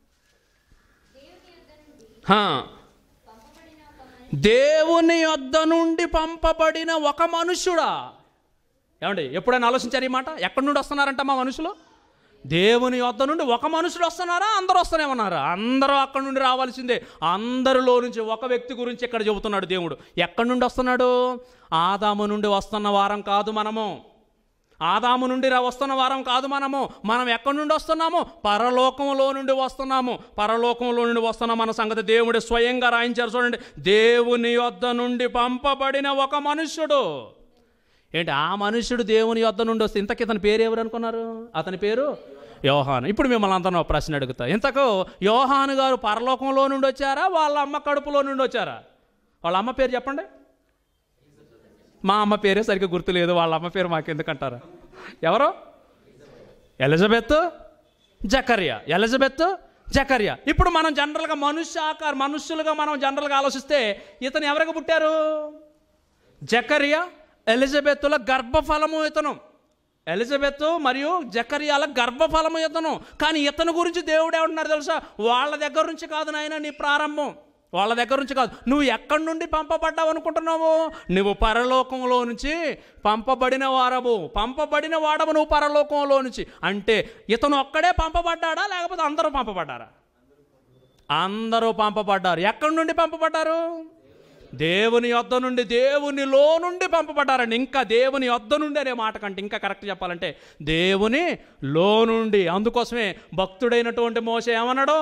S1: దేవుని యొద్ద నుండి పంపబడిన ఒక మనుష్యుడా. ఏమండి, ఎప్పుడైనా ఆలోచించారు ఈ మాట? ఎక్కడి నుండి వస్తున్నారంట మా మనుషులు? దేవుని యొద్ద నుండి ఒక మనుషుడు వస్తున్నారా? అందరూ వస్తూనే ఉన్నారా? అందరూ అక్కడి నుండి రావాల్సిందే. అందరిలో నుంచి ఒక వ్యక్తి గురించి ఇక్కడ చెబుతున్నాడు దేవుడు. ఎక్కడి నుండి వస్తున్నాడు? ఆదాము నుండి వస్తున్న వారం కాదు మనము. ఆదాము నుండి వస్తున్న వారం కాదు మనము. మనం ఎక్కడి నుండి వస్తున్నాము? పరలోకంలో నుండి వస్తున్నాము. పరలోకంలో నుండి వస్తున్న మన సంగతి దేవుడు స్వయంగా రాయించారు చూడండి. దేవుని యొద్ద నుండి పంపబడిన ఒక మనుష్యుడు. ఏంటి, ఆ మనుష్యుడు దేవుని యొద్ద నుండి వస్తే ఇంతకీ ఇతని పేరు ఎవరు అనుకున్నారు? అతని పేరు యోహాను. ఇప్పుడు మిమ్మల్ని అందరూ ఒక ప్రశ్న అడుగుతా. ఇంతకు యోహాను గారు పరలోకంలో నుండి వచ్చారా, వాళ్ళ అమ్మ కడుపులో నుండి వచ్చారా? వాళ్ళ అమ్మ పేరు చెప్పండి. మా అమ్మ పేరే సరిగ్గా గుర్తులేదు, వాళ్ళ అమ్మ పేరు మాకెందుకంటారా? ఎవరు? ఎలిజబెత్, జకర్యా. ఎలిజబెత్, జకర్యా. ఇప్పుడు మనం జనరల్గా మనుష్య ఆకార మనుష్యులుగా మనం జనరల్గా ఆలోచిస్తే ఇతను ఎవరికి పుట్టారు? జకర్యా ఎలిజబెత్తుల గర్భఫలము ఇతను. ఎలిజబెత్ మరియు జకర్యాల గర్భఫలము ఇతను. కానీ ఇతను గురించి దేవుడు ఏమంటున్నారు తెలుసా? వాళ్ళ దగ్గర నుంచి కాదు నాయన నీ ప్రారంభం, వాళ్ళ దగ్గర నుంచి కాదు. నువ్వు ఎక్కడి నుండి పంపబడ్డావు అనుకుంటున్నావు? నువ్వు పరలోకంలో నుంచి పంపబడిన వారవు, పంపబడిన వాడవు నువ్వు పరలోకంలో నుంచి. అంటే ఇతను ఒక్కడే పంపబడ్డాడా లేకపోతే అందరూ పంపబడ్డారా? అందరూ పంపబడ్డారు. ఎక్కడి నుండి పంపబడ్డారు? దేవుని యొద్ద నుండి, దేవునిలో నుండి పంపబడ్డారండి. ఇంకా దేవుని యొద్ద నుండి అనే మాట కంటే ఇంకా కరెక్ట్ చెప్పాలంటే దేవుని లో నుండి. అందుకోసమే భక్తుడైనటువంటి మోషే ఏమన్నాడు?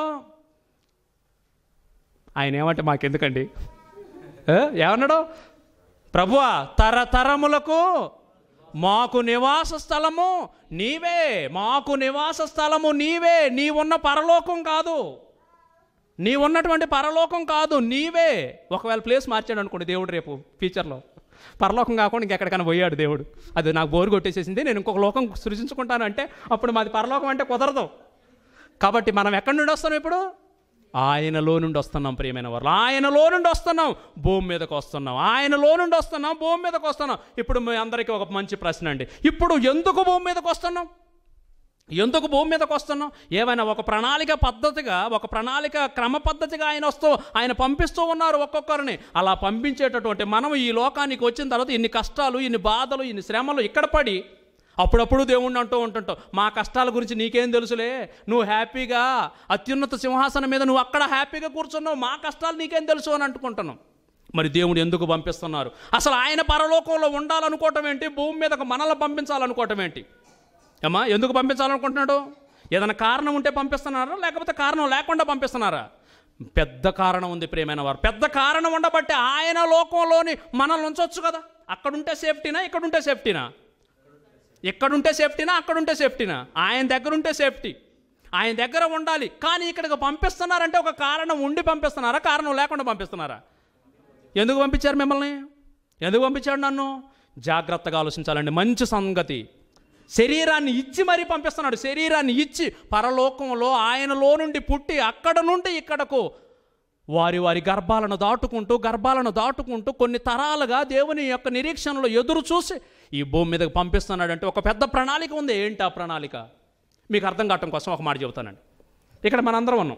S1: ఆయన ఏమంటే మాకెందుకండి, ఏమన్నాడు? ప్రభువా, తరతరములకు మాకు నివాస స్థలము నీవే, మాకు నివాస స్థలము నీవే. నీవున్న పరలోకం కాదు, నీ ఉన్నటువంటి పరలోకం కాదు, నీవే. ఒకవేళ ప్లేస్ మార్చాడు అనుకోండి దేవుడు రేపు ఫ్యూచర్లో, పరలోకం కాకుండా ఇంకెక్కడికైనా పోయాడు దేవుడు, అది నాకు బోరు కొట్టేసేసింది, నేను ఇంకొక లోకం సృజించుకుంటాను అంటే అప్పుడు మాది పరలోకం అంటే కుదరదు. కాబట్టి మనం ఎక్కడి నుండి వస్తున్నాం? ఇప్పుడు ఆయనలో నుండి వస్తున్నాం ప్రియమైన వారు. ఆయనలో నుండి వస్తున్నాం, భూమి మీదకి వస్తున్నాం. ఆయనలో నుండి వస్తున్నాం, భూమి మీదకి వస్తున్నాం. ఇప్పుడు మీ అందరికీ ఒక మంచి ప్రశ్న అండి. ఇప్పుడు ఎందుకు భూమి మీదకి వస్తున్నాం? ఎందుకు భూమి మీదకి వస్తున్నాం? ఏమైనా ఒక ప్రణాళిక పద్ధతిగా, ఒక ప్రణాళిక క్రమ పద్ధతిగా ఆయన వస్తూ ఆయన పంపిస్తూ ఉన్నారు ఒక్కొక్కరిని. అలా పంపించేటటువంటి మనం ఈ లోకానికి వచ్చిన తర్వాత ఇన్ని కష్టాలు, ఇన్ని బాధలు, ఇన్ని శ్రమలు ఇక్కడ పడి అప్పుడప్పుడు దేవుణ్ణి అంటూ ఉంటుంటావు, మా కష్టాల గురించి నీకేం తెలుసులే, నువ్వు హ్యాపీగా అత్యున్నత సింహాసనం మీద నువ్వు అక్కడ హ్యాపీగా కూర్చున్నావు, మా కష్టాలు నీకేం తెలుసు అని అంటుకుంటున్నాం. మరి దేవుడు ఎందుకు పంపిస్తున్నారు? అసలు ఆయన పరలోకంలో ఉండాలనుకోవటం ఏంటి? భూమి మీదకు మనల్ని పంపించాలనుకోవటం ఏంటి? అమ్మా, ఎందుకు పంపించాలనుకుంటున్నాడు? ఏదైనా కారణం ఉంటే పంపిస్తున్నారా లేకపోతే కారణం లేకుండా పంపిస్తున్నారా? పెద్ద కారణం ఉంది ప్రియమైన వారు. పెద్ద కారణం ఉండబట్టి ఆయన లోకంలోని మనల్ని ఉంచవచ్చు కదా. అక్కడుంటే సేఫ్టీనా, ఇక్కడుంటే సేఫ్టీనా? ఎక్కడుంటే సేఫ్టీనా, అక్కడుంటే సేఫ్టీనా? ఆయన దగ్గర ఉంటే సేఫ్టీ, ఆయన దగ్గర ఉండాలి. కానీ ఇక్కడికి పంపిస్తున్నారంటే ఒక కారణం ఉండి పంపిస్తున్నారా, కారణం లేకుండా పంపిస్తున్నారా? ఎందుకు పంపించారు మిమ్మల్ని? ఎందుకు పంపించాడు నన్ను? జాగ్రత్తగా ఆలోచించాలండి. మంచి సంగతి. శరీరాన్ని ఇచ్చి మరీ పంపిస్తున్నాడు. శరీరాన్ని ఇచ్చి పరలోకంలో ఆయనలో నుండి పుట్టి అక్కడ నుండి ఇక్కడకు వారి వారి గర్భాలను దాటుకుంటూ గర్భాలను దాటుకుంటూ కొన్ని తరాలుగా దేవుని యొక్క నిరీక్షణలో ఎదురు చూసి ఈ భూమి మీదకి పంపిస్తున్నాడంటే ఒక పెద్ద ప్రణాళిక ఉంది. ఏంటి ఆ ప్రణాళిక? మీకు అర్థం కావటం కోసం ఒక మాట చెబుతానండి. ఇక్కడ మనందరం ఉన్నాం,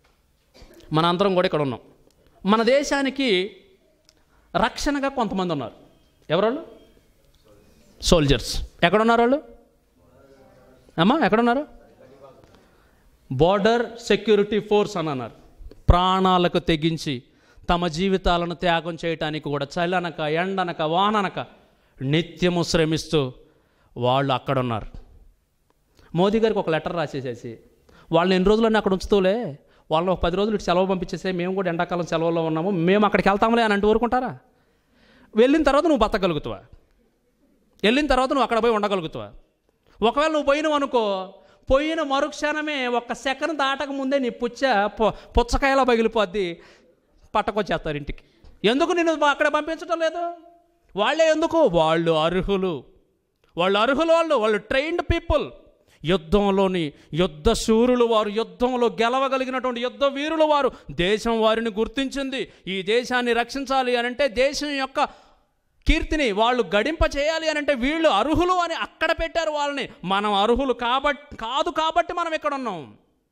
S1: మనందరం కూడా ఇక్కడ ఉన్నాం. మన దేశానికి రక్షణగా కొంతమంది ఉన్నారు. ఎవరోళ్ళు? సోల్జర్స్. ఎక్కడున్నారు వాళ్ళు? అమ్మా ఎక్కడున్నారు? బోర్డర్ సెక్యూరిటీ ఫోర్స్ అని అన్నారు. ప్రాణాలకు తెగించి తమ జీవితాలను త్యాగం చేయటానికి కూడా చలనక ఎండనక వాననక నిత్యము శ్రమిస్తూ వాళ్ళు అక్కడ ఉన్నారు. మోదీ గారికి ఒక లెటర్ రాసేసేసి వాళ్ళని ఎన్ని రోజులన్నీ అక్కడ ఉంచుతూలే, వాళ్ళని ఒక పది రోజులు ఇటు సెలవు పంపించేస్తే మేము కూడా ఎండాకాలం సెలవులో ఉన్నాము, మేము అక్కడికి వెళ్తాంలే అని అంటూ ఊరుకుంటారా? వెళ్ళిన తర్వాత నువ్వు బతకగలుగుతావా? వెళ్ళిన తర్వాత నువ్వు అక్కడ పోయి ఉండగలుగుతావా? ఒకవేళ నువ్వు పోయినావు అనుకో, పోయిన మరుక్షణమే ఒక్క సెకండ్ దాటక ముందే నీ పుచ్చ పుచ్చకాయలో పగిలిపోద్ది, పట్టకొచ్చేస్తారు ఇంటికి. ఎందుకు నేను అక్కడ పంపించడం లేదు? వాళ్ళే ఎందుకు? వాళ్ళు అర్హులు, వాళ్ళు అర్హులు, వాళ్ళు వాళ్ళు ట్రైన్డ్ పీపుల్, యుద్ధంలోని యుద్ధ శూరులు వారు, యుద్ధంలో గెలవగలిగినటువంటి యుద్ధ వీరులు వారు. దేశం వారిని గుర్తించింది. ఈ దేశాన్ని రక్షించాలి అని అంటే, దేశం యొక్క కీర్తిని వాళ్ళు గడింప చేయాలి అని అంటే వీళ్ళు అర్హులు అని అక్కడ పెట్టారు వాళ్ళని. మనం అర్హులు కాబట్టి కాదు కాబట్టి మనం ఇక్కడ ఉన్నాం,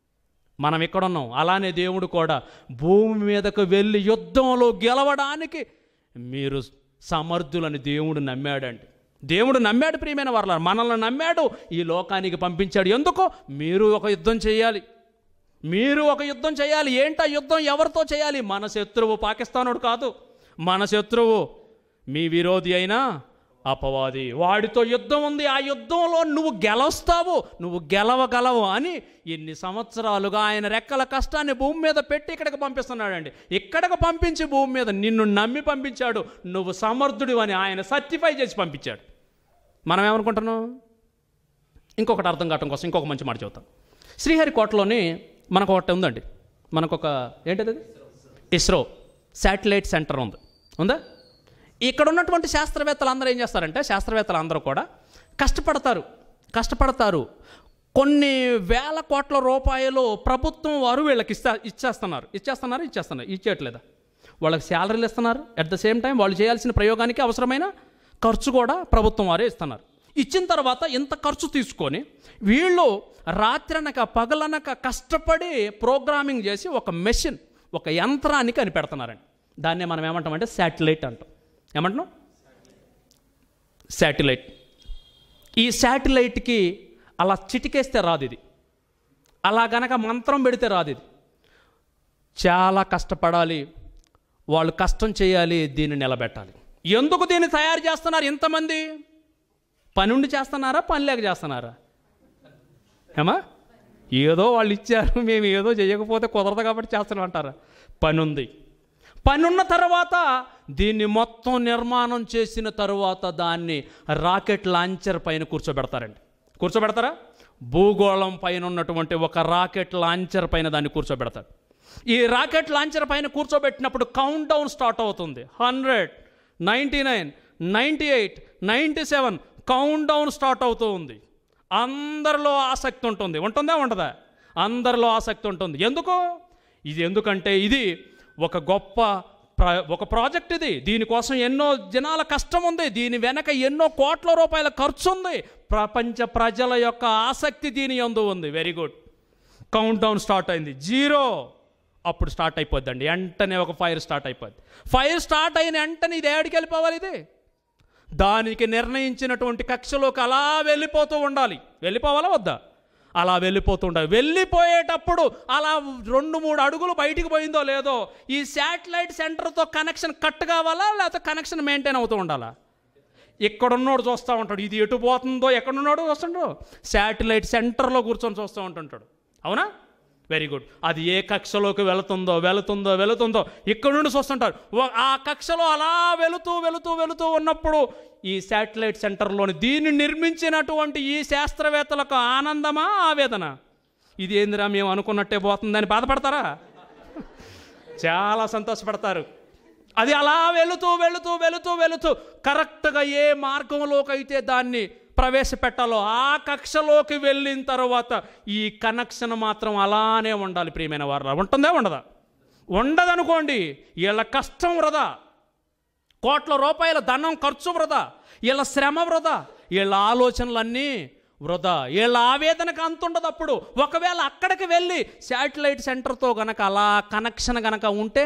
S1: మనం ఇక్కడ ఉన్నాం. అలానే దేవుడు కూడా భూమి మీదకు వెళ్ళి యుద్ధంలో గెలవడానికి మీరు సమర్థులని దేవుడు నమ్మాడండి. దేవుడు నమ్మాడు ప్రియమైన వారలా, మనల్ని నమ్మాడు, ఈ లోకానికి పంపించాడు. ఎందుకు? మీరు ఒక యుద్ధం చేయాలి, మీరు ఒక యుద్ధం చేయాలి. ఏంటా యుద్ధం? ఎవరితో చేయాలి? మన శత్రువు పాకిస్తానుడు కాదు, మన శత్రువు మీ విరోధి అయినా అపవాది, వాడితో యుద్ధం ఉంది. ఆ యుద్ధంలో నువ్వు గెలుస్తావు, నువ్వు గెలవగలవు అని ఇన్ని సంవత్సరాలుగా ఆయన రెక్కల కష్టాన్ని భూమి మీద పెట్టి ఇక్కడికి పంపిస్తున్నాడండి. ఇక్కడికి పంపించి భూమి మీద నిన్ను నమ్మి పంపించాడు. నువ్వు సమర్థుడు అని ఆయన సర్టిఫై చేసి పంపించాడు. మనం ఏమనుకుంటున్నాం? ఇంకొకటి అర్థం కావటం కోసం ఇంకొక మంచి మాట చెబుతాం. శ్రీహరికోటలోని మనకు ఒకటి ఉందండి, మనకు ఒక ఏంటిది, ఇస్రో శాటిలైట్ సెంటర్ ఉంది, ఉందా? ఇక్కడ ఉన్నటువంటి శాస్త్రవేత్తలు అందరూ ఏం చేస్తారంటే, శాస్త్రవేత్తలు అందరూ కూడా కష్టపడతారు కష్టపడతారు కొన్ని వేల కోట్ల రూపాయలు ప్రభుత్వం వారు వీళ్ళకి ఇస్తా ఇచ్చేస్తున్నారు ఇచ్చేస్తున్నారు ఇచ్చేస్తున్నారు ఇచ్చేయట్లేదా? వాళ్ళకి శాలరీలు ఇస్తున్నారు, అట్ ద సేమ్ టైం వాళ్ళు చేయాల్సిన ప్రయోగానికి అవసరమైన ఖర్చు కూడా ప్రభుత్వం వారే ఇస్తున్నారు. ఇచ్చిన తర్వాత ఇంత ఖర్చు తీసుకొని వీళ్ళు రాత్రనక పగలనక కష్టపడి ప్రోగ్రామింగ్ చేసి ఒక మెషిన్, ఒక యంత్రాన్ని కనిపెడుతున్నారండి. దాన్నే మనం ఏమంటామంటే శాటిలైట్ అంటాం. ఏమంటున్నాం? శాటిలైట్. ఈ శాటిలైట్కి అలా చిటికేస్తే రాదు ఇది, అలా గనక మంత్రం పెడితే రాదు ఇది. చాలా కష్టపడాలి, వాళ్ళు కష్టం చేయాలి, దీన్ని నిలబెట్టాలి. ఎందుకు దీన్ని తయారు చేస్తున్నారు ఇంతమంది? పనుండి చేస్తున్నారా, పని లేక చేస్తున్నారా? ఏమా ఏదో వాళ్ళు ఇచ్చారు, మేము ఏదో చేయకపోతే కుదరదు కాబట్టి చేస్తున్నాం అంటారా? పని ఉంది. పని ఉన్న తర్వాత దీన్ని మొత్తం నిర్మాణం చేసిన తరువాత దాన్ని రాకెట్ లాంచర్ పైన కూర్చోబెడతారండి. కూర్చోబెడతారా? భూగోళం పైన ఉన్నటువంటి ఒక రాకెట్ లాంచర్ పైన దాన్ని కూర్చోబెడతారు. ఈ రాకెట్ లాంచర్ పైన కూర్చోబెట్టినప్పుడు కౌంట్ డౌన్ స్టార్ట్ అవుతుంది. Hundred, ninety nine, ninety eight, ninety seven count down start అవుతూ ఉంది. అందరిలో ఆసక్తి ఉంటుంది. ఉంటుందా ఉండదా? అందరిలో ఆసక్తి ఉంటుంది. ఎందుకు? ఇది ఎందుకంటే ఇది ఒక గొప్ప ప్ర ఒక ప్రాజెక్ట్ ఇది. దీనికోసం ఎన్నో జనాల కష్టం ఉంది, దీని వెనక ఎన్నో కోట్ల రూపాయల ఖర్చు ఉంది, ప్రపంచ ప్రజల యొక్క ఆసక్తి దీని యందు ఉంది. Very good. Count down start అయింది. జీరో, అప్పుడు స్టార్ట్ అయిపోద్దండి. వెంటనే ఒక ఫైర్ స్టార్ట్ అయిపోద్ది. ఫైర్ స్టార్ట్ అయిన వెంటనే ఇది ఏడికి వెళ్ళిపోవాలి? ఇది దానికి నిర్ణయించినటువంటి కక్షలోకి అలా వెళ్ళిపోతూ ఉండాలి. వెళ్ళిపోవాలా వద్దా? అలా వెళ్ళిపోతూ ఉండాలి. వెళ్ళిపోయేటప్పుడు అలా రెండు మూడు అడుగులు బయటికి పోయిందో లేదో ఈ శాటిలైట్ సెంటర్తో కనెక్షన్ కట్ కావాలా, లేకపోతే కనెక్షన్ మెయింటైన్ అవుతూ ఉండాలా? ఇక్కడున్నోడు చూస్తూ ఉంటాడు, ఇది ఎటు పోతుందో ఎక్కడున్నాడు చూస్తుంటాడు, శాటిలైట్ సెంటర్లో కూర్చొని చూస్తూ ఉంటుంటాడు. అవునా? Very good. అది ఏ కక్షలోకి వెళుతుందో వెళుతుందో వెళుతుందో ఇక్కడ నుండి చూస్తుంటారు. ఆ కక్షలో అలా వెళుతూ వెళుతూ వెళుతూ ఉన్నప్పుడు ఈ శాటిలైట్ సెంటర్లోని దీన్ని నిర్మించినటువంటి ఈ శాస్త్రవేత్తలకు ఆనందమా ఆవేదన? ఇది ఏందిరా మేము అనుకున్నట్టే పోతుందని బాధపడతారా? చాలా సంతోషపడతారు. అది అలా వెళుతూ వెళుతూ వెళుతూ వెళుతూ కరెక్ట్గా ఏ మార్గంలోకి అయితే దాన్ని ప్రవేశపెట్టాలో ఆ కక్షలోకి వెళ్ళిన తర్వాత ఈ కనెక్షన్ మాత్రం అలానే ఉండాలి. ప్రియమైన వారు, ఉంటుందా ఉండదా? ఉండదనుకోండి, వీళ్ళ కష్టం వృధా, కోట్ల రూపాయల ధనం ఖర్చు వృధా, వీళ్ళ శ్రమ వృధా, వీళ్ళ ఆలోచనలన్నీ వృధా, వీళ్ళ ఆవేదనకు అంతుండదు. అప్పుడు ఒకవేళ అక్కడికి వెళ్ళి శాటిలైట్ సెంటర్తో గనక అలా కనెక్షన్ గనక ఉంటే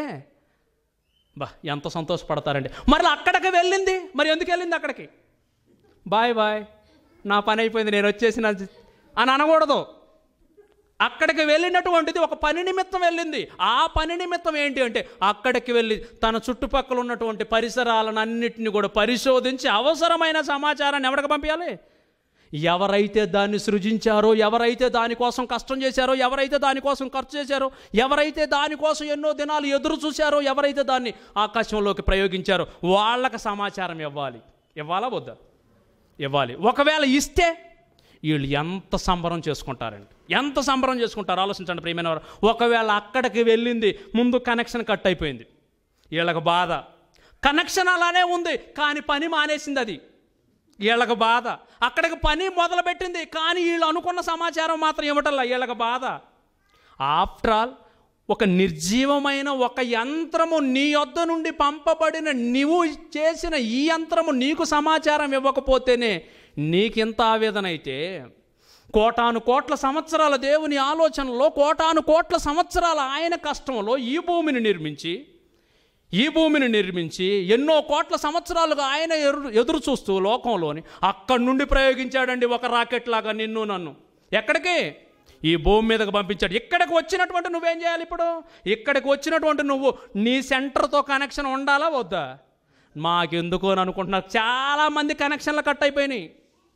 S1: బా ఎంత సంతోషపడతారండి. మరి అక్కడికి వెళ్ళింది, మరి ఎందుకు వెళ్ళింది అక్కడికి? బాయ్ బాయ్, నా పని అయిపోయింది, నేను వచ్చేసిన అని అనకూడదు. అక్కడికి వెళ్ళినటువంటిది ఒక పని నిమిత్తం వెళ్ళింది. ఆ పని నిమిత్తం ఏంటి అంటే అక్కడికి వెళ్ళి తన చుట్టుపక్కల ఉన్నటువంటి పరిసరాలను అన్నిటిని కూడా పరిశోధించి అవసరమైన సమాచారాన్ని ఎవరికి పంపించాలి? ఎవరైతే దాన్ని సృజించారో, ఎవరైతే దానికోసం కష్టం చేశారో, ఎవరైతే దానికోసం ఖర్చు చేశారో, ఎవరైతే దానికోసం ఎన్నో దినాలు ఎదురు చూశారో, ఎవరైతే దాన్ని ఆకాశంలోకి ప్రయోగించారో వాళ్ళకి సమాచారం ఇవ్వాలి. ఇవ్వాలా వద్దా? ఇవ్వాలి. ఒకవేళ ఇస్తే వీళ్ళు ఎంత సంబరం చేసుకుంటారండి, ఎంత సంబరం చేసుకుంటారు ఆలోచించండి ప్రియమైన వారు. ఒకవేళ అక్కడికి వెళ్ళింది, ముందు కనెక్షన్ కట్ అయిపోయింది, వీళ్ళకి బాధ. కనెక్షన్ అలానే ఉంది కానీ పని మానేసింది, అది వీళ్ళకి బాధ. అక్కడికి పని మొదలుపెట్టింది కానీ వీళ్ళు అనుకున్న సమాచారం మాత్రం ఇవ్వటల్లా, వీళ్ళకి బాధ. ఆఫ్టర్ ఆల్ ఒక నిర్జీవమైన ఒక యంత్రము నీ యొద్ద నుండి పంపబడిన నీవు చేసిన ఈ యంత్రము నీకు సమాచారం ఇవ్వకపోతేనే నీకింత ఆవేదన అయితే, కోటాను కోట్ల సంవత్సరాల దేవుని ఆలోచనలో, కోటాను కోట్ల సంవత్సరాల ఆయన కష్టంలో ఈ భూమిని నిర్మించి ఈ భూమిని నిర్మించి ఎన్నో కోట్ల సంవత్సరాలుగా ఆయన ఎదురు ఎదురు చూస్తూ లోకంలోని అక్కడి నుండి ప్రయోగించాడండి ఒక రాకెట్ లాగా నిన్ను నన్ను. ఎక్కడికి? ఈ భూమి మీదకి పంపించాడు. ఇక్కడికి వచ్చినటువంటి నువ్వేం చేయాలి? ఇప్పుడు ఇక్కడికి వచ్చినటువంటి నువ్వు నీ సెంటర్తో కనెక్షన్ ఉండాలా వద్దా? మాకెందుకు అని అనుకుంటున్నారు. చాలామంది కనెక్షన్లు కట్ అయిపోయినాయి.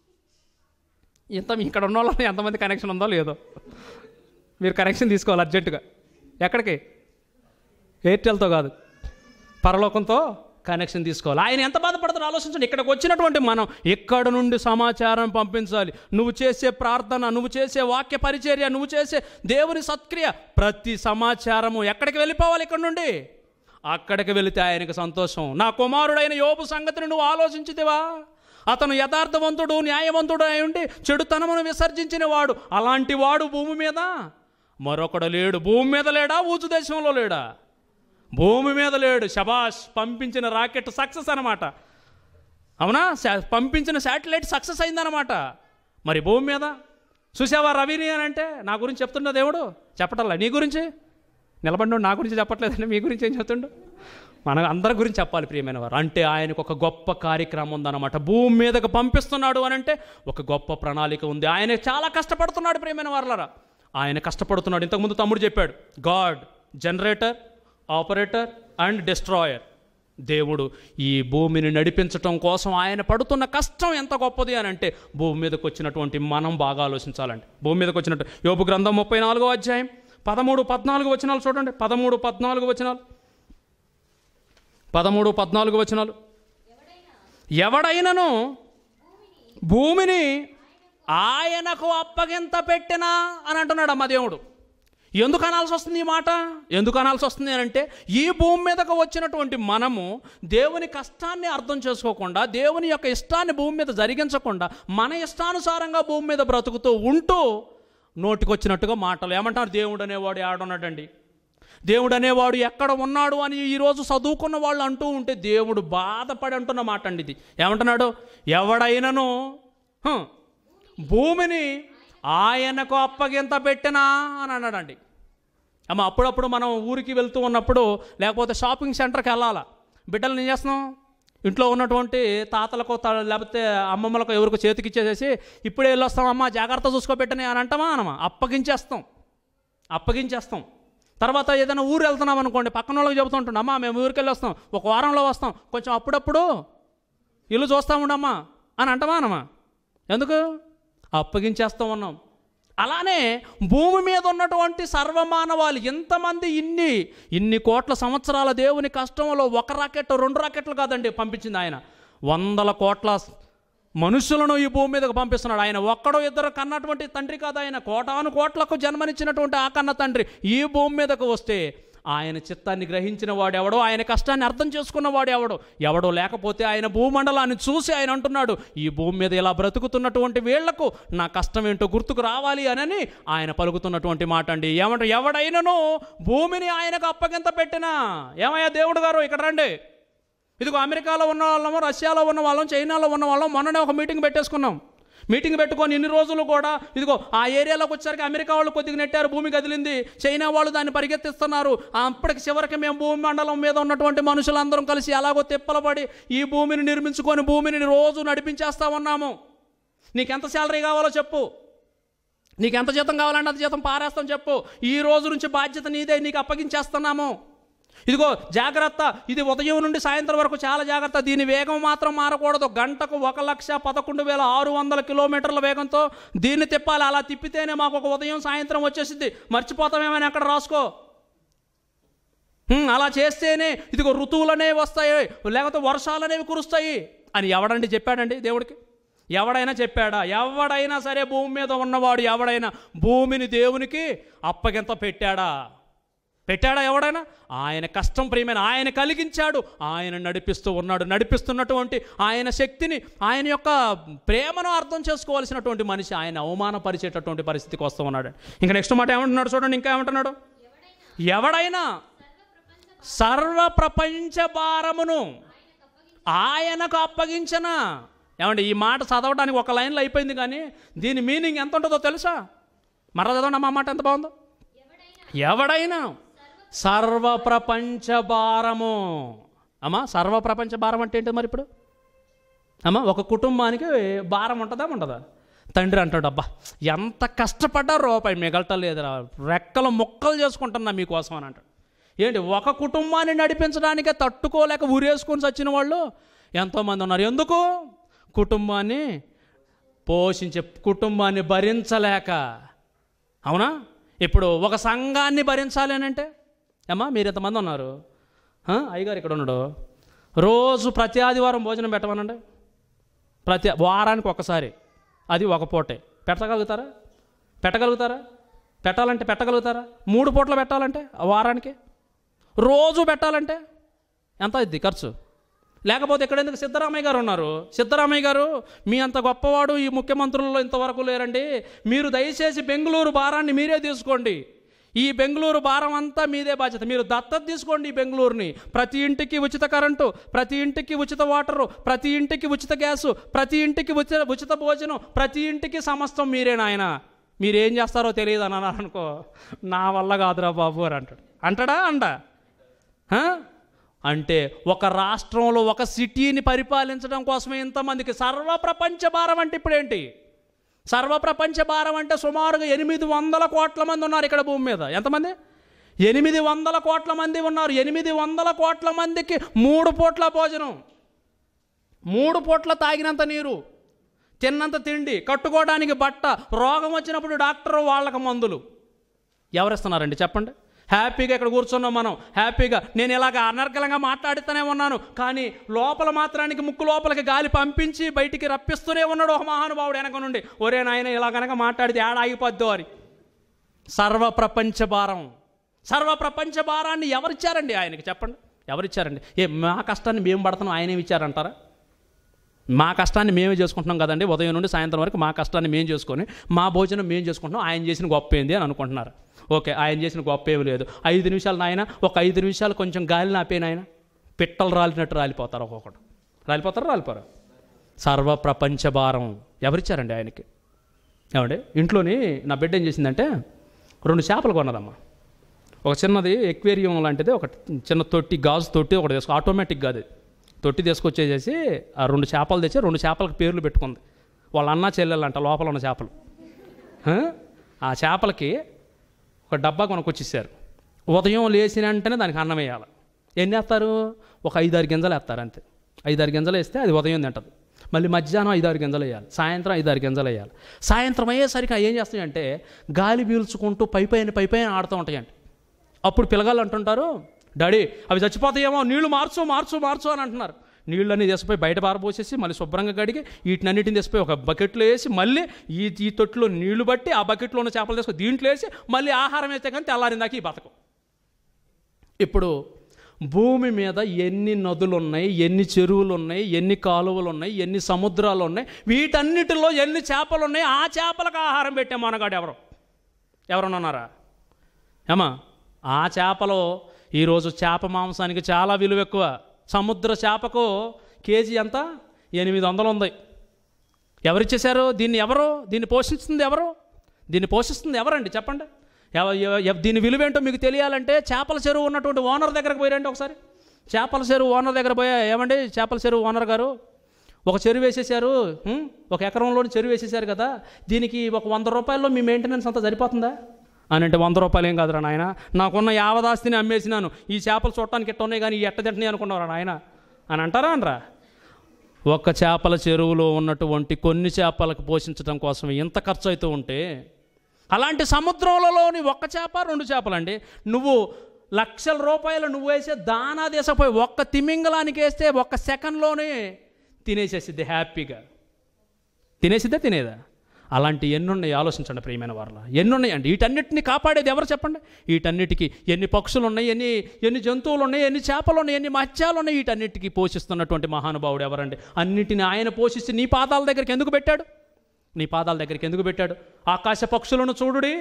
S1: ఇంత ఇక్కడ ఉన్న వాళ్ళని ఎంతమంది కనెక్షన్ ఉందో లేదో మీరు కనెక్షన్ తీసుకోవాలి అర్జెంటుగా. ఎక్కడికి? ఎయిర్టెల్తో కాదు, పరలోకంతో కనెక్షన్ తీసుకోవాలి. ఆయన ఎంత బాధపడతారో ఆలోచించండి. ఇక్కడికి వచ్చినటువంటి మనం ఇక్కడ నుండి సమాచారం పంపించాలి. నువ్వు చేసే ప్రార్థన, నువ్వు చేసే వాక్య పరిచర్య, నువ్వు చేసే దేవుని సత్క్రియ, ప్రతి సమాచారము ఎక్కడికి వెళ్ళిపోవాలి? ఇక్కడ నుండి అక్కడికి వెళితే ఆయనకు సంతోషం. నా కుమారుడైన యోబు సంగతిని నువ్వు ఆలోచించితివా? అతను యథార్థవంతుడు, న్యాయవంతుడు అయి ఉండి చెడుతనమును విసర్జించిన వాడు. అలాంటి వాడు భూమి మీద మరొకడు లేడు. భూమి మీద లేడా? ఊజు దేశంలో లేడా? భూమి మీద లేడు. శబాష్, పంపించిన రాకెట్ సక్సెస్ అనమాట. అవునా? పంపించిన శాటిలైట్ సక్సెస్ అయిందనమాట. మరి భూమి మీద చూసావా రవిని అని అంటే నా గురించి చెప్తుండ దేవుడు? చెప్పటల్లా. నీ గురించి నిలబడి నా గురించి చెప్పట్లేదండి, మీ గురించి ఏం చెప్తుండు? మన అందరి గురించి చెప్పాలి ప్రియమైన వారు. అంటే ఆయనకు ఒక గొప్ప కార్యక్రమం ఉందన్నమాట. భూమి మీదకు పంపిస్తున్నాడు అని అంటే ఒక గొప్ప ప్రణాళిక ఉంది. ఆయన చాలా కష్టపడుతున్నాడు ప్రియమైన వారులారా. ఆయన కష్టపడుతున్నాడు. ఇంతకుముందు తమ్ముడు చెప్పాడు, god generator, operator and destroyer. దేవుడు ఈ భూమిని నడిపించటం కోసం ఆయన పడుతున్న కష్టం ఎంత గొప్పది అని అంటే భూమి మీదకి వచ్చినటువంటి మనం బాగా ఆలోచించాలండి. భూమి మీదకి వచ్చినట్టు యోబు గ్రంథం ముప్పై నాలుగో అధ్యాయం పదమూడు పద్నాలుగు వచనాలు చూడండి. పదమూడు పద్నాలుగు వచనాలు పదమూడు పద్నాలుగు వచనాలు ఎవడైనను భూమిని ఆయనకు అప్పగింత పెట్టినా అని అంటున్నాడు అమ్మ దేవుడు. ఎందుకు అనాల్సి వస్తుంది ఈ మాట? ఎందుకు అనాల్సి వస్తుంది అని అంటే ఈ భూమి మీదకు వచ్చినటువంటి మనము దేవుని కష్టాన్ని అర్థం చేసుకోకుండా, దేవుని యొక్క ఇష్టాన్ని భూమి మీద జరిగించకుండా, మన ఇష్టానుసారంగా భూమి మీద బ్రతుకుతూ ఉంటూ నోటికొచ్చినట్టుగా మాటలు. ఏమంటారు? దేవుడు అనేవాడు ఏడున్నాడండి, దేవుడు అనేవాడు ఎక్కడ ఉన్నాడు అని ఈరోజు చదువుకున్న వాళ్ళు అంటూ ఉంటే దేవుడు బాధపడి అంటున్న మాట అండి ఇది. ఏమంటున్నాడు? ఎవడైనను భూమిని ఆయనకు అప్పగింత పెట్టినా అని అన్నాడండి. అమ్మ అప్పుడప్పుడు మనం ఊరికి వెళ్తూ ఉన్నప్పుడు లేకపోతే షాపింగ్ సెంటర్కి వెళ్ళాలా, బిడ్డలు ఏం చేస్తున్నాం? ఇంట్లో ఉన్నటువంటి తాతలకు లేకపోతే అమ్మమ్మలకు ఎవరికో చేతికి ఇచ్చేసేసి ఇప్పుడే వెళ్ళొస్తాం అమ్మ జాగ్రత్త చూసుకోబెట్టని అని అంటామా అనమా? అప్పగించేస్తాం అప్పగించేస్తాం తర్వాత ఏదైనా ఊరు వెళ్తున్నాం అనుకోండి, పక్కన వాళ్ళకి చెబుతుంటాం, అమ్మా మేము ఊరికి వెళ్ళి వస్తాం, ఒక వారంలో వస్తాం, కొంచెం అప్పుడప్పుడు ఇల్లు చూస్తూ ఉండమ్మా అని అంటామా అనమా? ఎందుకు? అప్పగించేస్తూ ఉన్నాం. అలానే భూమి మీద ఉన్నటువంటి సర్వమానవాళి ఎంతమంది ఇన్ని ఇన్ని కోట్ల సంవత్సరాల దేవుని కష్టంలో ఒక రాకెట్ రెండు రాకెట్లు కాదండి పంపించింది ఆయన. వందల కోట్ల మనుషులను ఈ భూమి మీదకు పంపిస్తున్నాడు. ఆయన ఒక్కడో ఇద్దరు కన్నటువంటి తండ్రి కాదు, ఆయన కోటాను కోట్లకు జన్మనిచ్చినటువంటి ఆ కన్న తండ్రి ఈ భూమి మీదకు వస్తే ఆయన చిత్తాన్ని గ్రహించిన వాడెవడో, ఆయన కష్టాన్ని అర్థం చేసుకున్న వాడు ఎవడో ఎవడో లేకపోతే ఆయన భూమండలాన్ని చూసి ఆయన అంటున్నాడు, ఈ భూమి మీద ఇలా బ్రతుకుతున్నటువంటి వీళ్లకు నా కష్టం ఏంటో గుర్తుకు రావాలి అని ఆయన పలుకుతున్నటువంటి మాట అండి. ఏమంట? ఎవడైనను భూమిని ఆయనకు అప్పగింత పెట్టినా. ఏమయ్యా దేవుడు గారు ఇక్కడ రండి, ఇదిగో అమెరికాలో ఉన్న వాళ్ళము, రష్యాలో ఉన్న వాళ్ళం, చైనాలో ఉన్న వాళ్ళం మొన్ననే ఒక మీటింగ్ పెట్టేసుకున్నాం. మీటింగ్ పెట్టుకొని ఇన్ని రోజులు కూడా ఇదిగో ఆ ఏరియాలోకి వచ్చేసరికి అమెరికా వాళ్ళు కొద్దిగా నెట్టారు, భూమి కదిలింది, చైనా వాళ్ళు దాన్ని పరిగెత్తిస్తున్నారు. అప్పటికి చివరికి మేము భూమి మండలం మీద ఉన్నటువంటి మనుషులందరం కలిసి ఎలాగో తిప్పలపడి ఈ భూమిని నిర్మించుకొని భూమిని రోజు నడిపించేస్తా ఉన్నాము. నీకెంత శాలరీ కావాలో చెప్పు, నీకెంత జీతం కావాలంటే అంత జీతం పారేస్తాం చెప్పు, ఈ రోజు నుంచి బాధ్యత నీదే, నీకు అప్పగించేస్తున్నాము. ఇదిగో జాగ్రత్త, ఇది ఉదయం నుండి సాయంత్రం వరకు చాలా జాగ్రత్త, దీని వేగం మాత్రం మారకూడదు. గంటకు ఒక లక్ష పదకొండు వేల ఆరు వందల కిలోమీటర్ల వేగంతో దీన్ని తిప్పాలి. అలా తిప్పితేనే మాకు ఒక ఉదయం సాయంత్రం వచ్చేసింది. మర్చిపోతామేమని అక్కడ రాసుకో. అలా చేస్తేనే ఇదిగో ఋతువులు అనేవి వస్తాయి, లేకపోతే వర్షాలు అనేవి కురుస్తాయి అని ఎవడండి చెప్పాడండి దేవుడికి? ఎవడైనా చెప్పాడా? ఎవడైనా సరే భూమి మీద ఉన్నవాడు ఎవడైనా భూమిని దేవునికి అప్పగింత పెట్టాడా? పెట్టాడా ఎవడైనా? ఆయన కష్టం ప్రియమైన ఆయన కలిగించాడు, ఆయన నడిపిస్తూ ఉన్నాడు. నడిపిస్తున్నటువంటి ఆయన శక్తిని, ఆయన యొక్క ప్రేమను అర్థం చేసుకోవాల్సినటువంటి మనిషి ఆయన అవమానపరిచేటటువంటి పరిస్థితికి వస్తూ ఉన్నాడు. ఇంకా నెక్స్ట్ మాట ఏమంటున్నాడు చూడండి, ఇంకా ఏమంటున్నాడు? ఎవడైనా సర్వ ప్రపంచ భారమును ఆయనకు అప్పగించిన. ఏమండి, ఈ మాట చదవడానికి ఒక లైన్లో అయిపోయింది, కానీ దీని మీనింగ్ ఎంత ఉంటుందో తెలుసా? మరలా చదవండి మా మాట ఎంత బాగుందో. ఎవడైనా సర్వ ప్రపంచ భారము. అమ్మా, సర్వ ప్రపంచ భారం అంటే ఏంటి మరి ఇప్పుడు? అమ్మా, ఒక కుటుంబానికి భారం ఉంటుందా ఉండదా? తండ్రి అంటాడు, అబ్బా ఎంత కష్టపడ్డా రూపాయి మిగలటం లేదురా, రెక్కలు ముక్కలు చేసుకుంటున్నా మీకోసం అని అంటాడు. ఏంటి, ఒక కుటుంబాన్ని నడిపించడానికే తట్టుకోలేక ఊరేసుకొని చచ్చిన వాళ్ళు ఎంతోమంది ఉన్నారు. ఎందుకు? కుటుంబాన్ని పోషించే, కుటుంబాన్ని భరించలేక. అవునా? ఇప్పుడు ఒక సంఘాన్ని భరించాలి అని అంటే అమ్మా, మీరు ఎంతమంది ఉన్నారు? అయ్యగారు ఇక్కడ ఉన్నాడు, రోజు ప్రతి ఆదివారం భోజనం పెట్టమనండి. ప్రతి వారానికి ఒకసారి, అది ఒక పూటే. పెట్టగలుగుతారా? పెట్టగలుగుతారా? పెట్టాలంటే పెట్టగలుగుతారా? మూడు పూటలు పెట్టాలంటే వారానికి, రోజు పెట్టాలంటే ఎంత అయింది ఖర్చు? లేకపోతే ఇక్కడ ఎందుకు సిద్ధరామయ్య గారు ఉన్నారు. సిద్ధరామయ్య గారు మీ అంత గొప్పవాడు ఈ ముఖ్యమంత్రుల్లో ఇంతవరకు లేరండి. మీరు దయచేసి బెంగళూరు భారాన్ని మీరే తీసుకోండి. ఈ బెంగళూరు భారం అంతా మీదే బాధ్యత. మీరు దత్తత తీసుకోండి ఈ బెంగళూరుని. ప్రతి ఇంటికి ఉచిత కరెంటు, ప్రతి ఇంటికి ఉచిత వాటరు, ప్రతి ఇంటికి ఉచిత గ్యాసు, ప్రతి ఇంటికి ఉచిత ఉచిత భోజనం, ప్రతి ఇంటికి సమస్తం మీరే నాయన. మీరేం చేస్తారో తెలియదు అని అన్నారు అనుకో, నా వల్ల కాదురా బాబు అని అంటాడు. అంటాడా? అంట అంటే ఒక రాష్ట్రంలో ఒక సిటీని పరిపాలించడం కోసమే ఇంతమందికి సర్వప్రపంచ భారం. అంటే ఇప్పుడేంటి సర్వప్రపంచ భారం అంటే? సుమారుగా ఎనిమిది వందల కోట్ల మంది ఉన్నారు ఇక్కడ భూమి మీద. ఎంతమంది? ఎనిమిది వందల కోట్ల మంది ఉన్నారు. ఎనిమిది వందల కోట్ల మందికి మూడు పూట్ల భోజనం, మూడు పూట్ల తాగినంత నీరు, తిన్నంత తిండి, కట్టుకోవడానికి బట్ట, రోగం వచ్చినప్పుడు డాక్టర్ వాళ్ళకి మందులు ఎవరిస్తున్నారండి చెప్పండి? హ్యాపీగా ఇక్కడ కూర్చున్నాం మనం, హ్యాపీగా. నేను ఇలాగ అనర్గళంగా మాట్లాడుతూనే ఉన్నాను, కానీ లోపల మాత్రానికి ముక్కు లోపలికి గాలి పంపించి బయటికి రప్పిస్తూనే ఉన్నాడు ఒక మహానుభావుడు వెనక నుండి. ఒరే నాయన ఇలా కనుక మాట్లాడితే ఏడ ఆగిపోద్దు అని. సర్వప్రపంచ భారం, సర్వప్రపంచ భారాన్ని ఎవరిచ్చారండి ఆయనకి చెప్పండి? ఎవరిచ్చారండి? ఏ మా కష్టాన్ని మేము పడుతున్నాం, ఆయనేమి ఇచ్చారంటారా? మా కష్టాన్ని మేమే చేసుకుంటున్నాం కదండి, ఉదయం నుండి సాయంత్రం వరకు మా కష్టాన్ని మేము చేసుకొని మా భోజనం మేము చేసుకుంటున్నాం, ఆయన చేసిన గొప్ప ఏంది అని అనుకుంటున్నారు. ఓకే, ఆయన చేసిన గొప్ప ఏమి లేదు. ఐదు నిమిషాలు నాయన, ఒక ఐదు నిమిషాలు కొంచెం గాలిని ఆపే నాయన, పిట్టలు రాలినట్టు రాలిపోతారు ఒక్కొక్కడు. రాలిపోతారు రాలిపోరు. సర్వప్రపంచ భారం ఎవరిచ్చారండి ఆయనకి? ఏమండి, ఇంట్లోని నా బిడ్డ ఏం చేసిందంటే రెండు చేపలు కొన్నదమ్మా. ఒక చిన్నది ఎక్వేరియం లాంటిది, ఒక చిన్న తొట్టి, గాజు తొట్టి ఒకటి తీసుకో, ఆటోమేటిక్ కాదు, తొట్టి తీసుకొచ్చేసేసి ఆ రెండు చేపలు తెచ్చి రెండు చేపలకు పేర్లు పెట్టుకుంది. వాళ్ళ అన్న చెల్లెలంట లోపల ఉన్న చేపలు. ఆ చేపలకి ఒక డబ్బా కొనుక్కొచ్చేసారు. ఉదయం లేచిన వెంటనే దానికి అన్నం వేయాలి. ఎన్ని వేస్తారు? ఒక ఐదారు గింజలు వేస్తారు అంతే. ఐదారు గింజలు వేస్తే అది ఉదయం తింటుంది. మళ్ళీ మధ్యాహ్నం ఐదారు గింజలు వేయాలి, సాయంత్రం ఐదారు గింజలు వేయాలి. సాయంత్రం అయ్యేసరికి ఏం చేస్తాయంటే గాలి పీల్చుకుంటూ పై పైన పై పైన ఆడుతూ ఉంటాయండి. అప్పుడు పిల్లగాళ్ళు అంటుంటారు, డాడీ అవి చచ్చిపోతాయేమో, నీళ్లు మార్చు మార్చు మార్చు అని అంటున్నారు. నీళ్ళన్నీ తీసిపోయి బయట పారబోసేసి మళ్ళీ శుభ్రంగా కడిగి వీటినన్నిటిని తీసిపోయి ఒక బకెట్లో వేసి మళ్ళీ ఈ ఈ తొట్టులో నీళ్లు బట్టి ఆ బకెట్లో ఉన్న చేపలు తీసుకొని దీంట్లో వేసి మళ్ళీ ఆహారం వేస్తే కానీ తెల్లారిందాక ఈ బతకం. ఇప్పుడు భూమి మీద ఎన్ని నదులు ఉన్నాయి, ఎన్ని చెరువులు ఉన్నాయి, ఎన్ని కాలువలు ఉన్నాయి, ఎన్ని సముద్రాలు ఉన్నాయి, వీటన్నిటిలో ఎన్ని చేపలు ఉన్నాయి, ఆ చేపలకు ఆహారం పెట్టే మనగాడు ఎవరు ఎవరన్నా ఉన్నారా? ఏమా, ఆ చేపలో ఈరోజు చేప మాంసానికి చాలా విలువ ఎక్కువ. సముద్ర చేపకు కేజీ ఎంత? ఎనిమిది వందలు ఉంది. ఎవరిచ్చేశారు దీన్ని? ఎవరు దీన్ని పోషిస్తుంది? ఎవరు దీన్ని పోషిస్తుంది? ఎవరండి చెప్పండి? దీని విలువేంటో మీకు తెలియాలంటే చేపల చెరువు ఉన్నటువంటి ఓనర్ దగ్గరకు పోయారండి ఒకసారి. చేపల చెరువు ఓనర్ దగ్గర పోయా, ఏమండి చేపల చెరువు ఓనర్ గారు, ఒక చెరువు వేసేసారు, ఒక ఎకరంలోని చెరువు వేసేసారు కదా, దీనికి ఒక వంద రూపాయల్లో మీ మెయింటెనెన్స్ అంతా సరిపోతుందా? అని అంటే వంద రూపాయలు ఏం కాదురా నాయన, నాకున్న యావదాస్తిని అమ్మేసినాను, ఈ చేపలు చూడటానికి ఎట్ట ఉన్నాయి కానీ ఈ ఎట్ట తింటున్నాయి అనుకున్నారా నాయన అని అంటారా అనరా? ఒక్క చేపల చెరువులో ఉన్నటువంటి కొన్ని చేపలకు పోషించడం కోసం ఎంత ఖర్చు అవుతూ ఉంటే, అలాంటి సముద్రంలోని ఒక్క చేప రెండు చేపలండి, నువ్వు లక్షల రూపాయలు నువ్వు వేసే దానా దేశపోయి ఒక్క తిమింగలానికి వేస్తే ఒక్క సెకండ్లోనే తినేసేసిద్ది, హ్యాపీగా తినేసిద్దా తినేదా? అలాంటి ఎన్నున్నాయి ఆలోచించండి ప్రియమైన వారలా, ఎన్నున్నాయండి. వీటన్నిటిని కాపాడేది ఎవరు చెప్పండి? వీటన్నిటికీ ఎన్ని పక్షులు ఉన్నాయి, ఎన్ని ఎన్ని జంతువులు ఉన్నాయి, ఎన్ని చేపలు ఉన్నాయి, ఎన్ని మత్స్యాలు ఉన్నాయి, వీటన్నిటికీ పోషిస్తున్నటువంటి మహానుభావుడు ఎవరండి? అన్నిటిని ఆయన పోషించి నీ పాదాల దగ్గరికి ఎందుకు పెట్టాడు? నీ పాదాల దగ్గరికి ఎందుకు పెట్టాడు? ఆకాశ పక్షులను చూడుడి,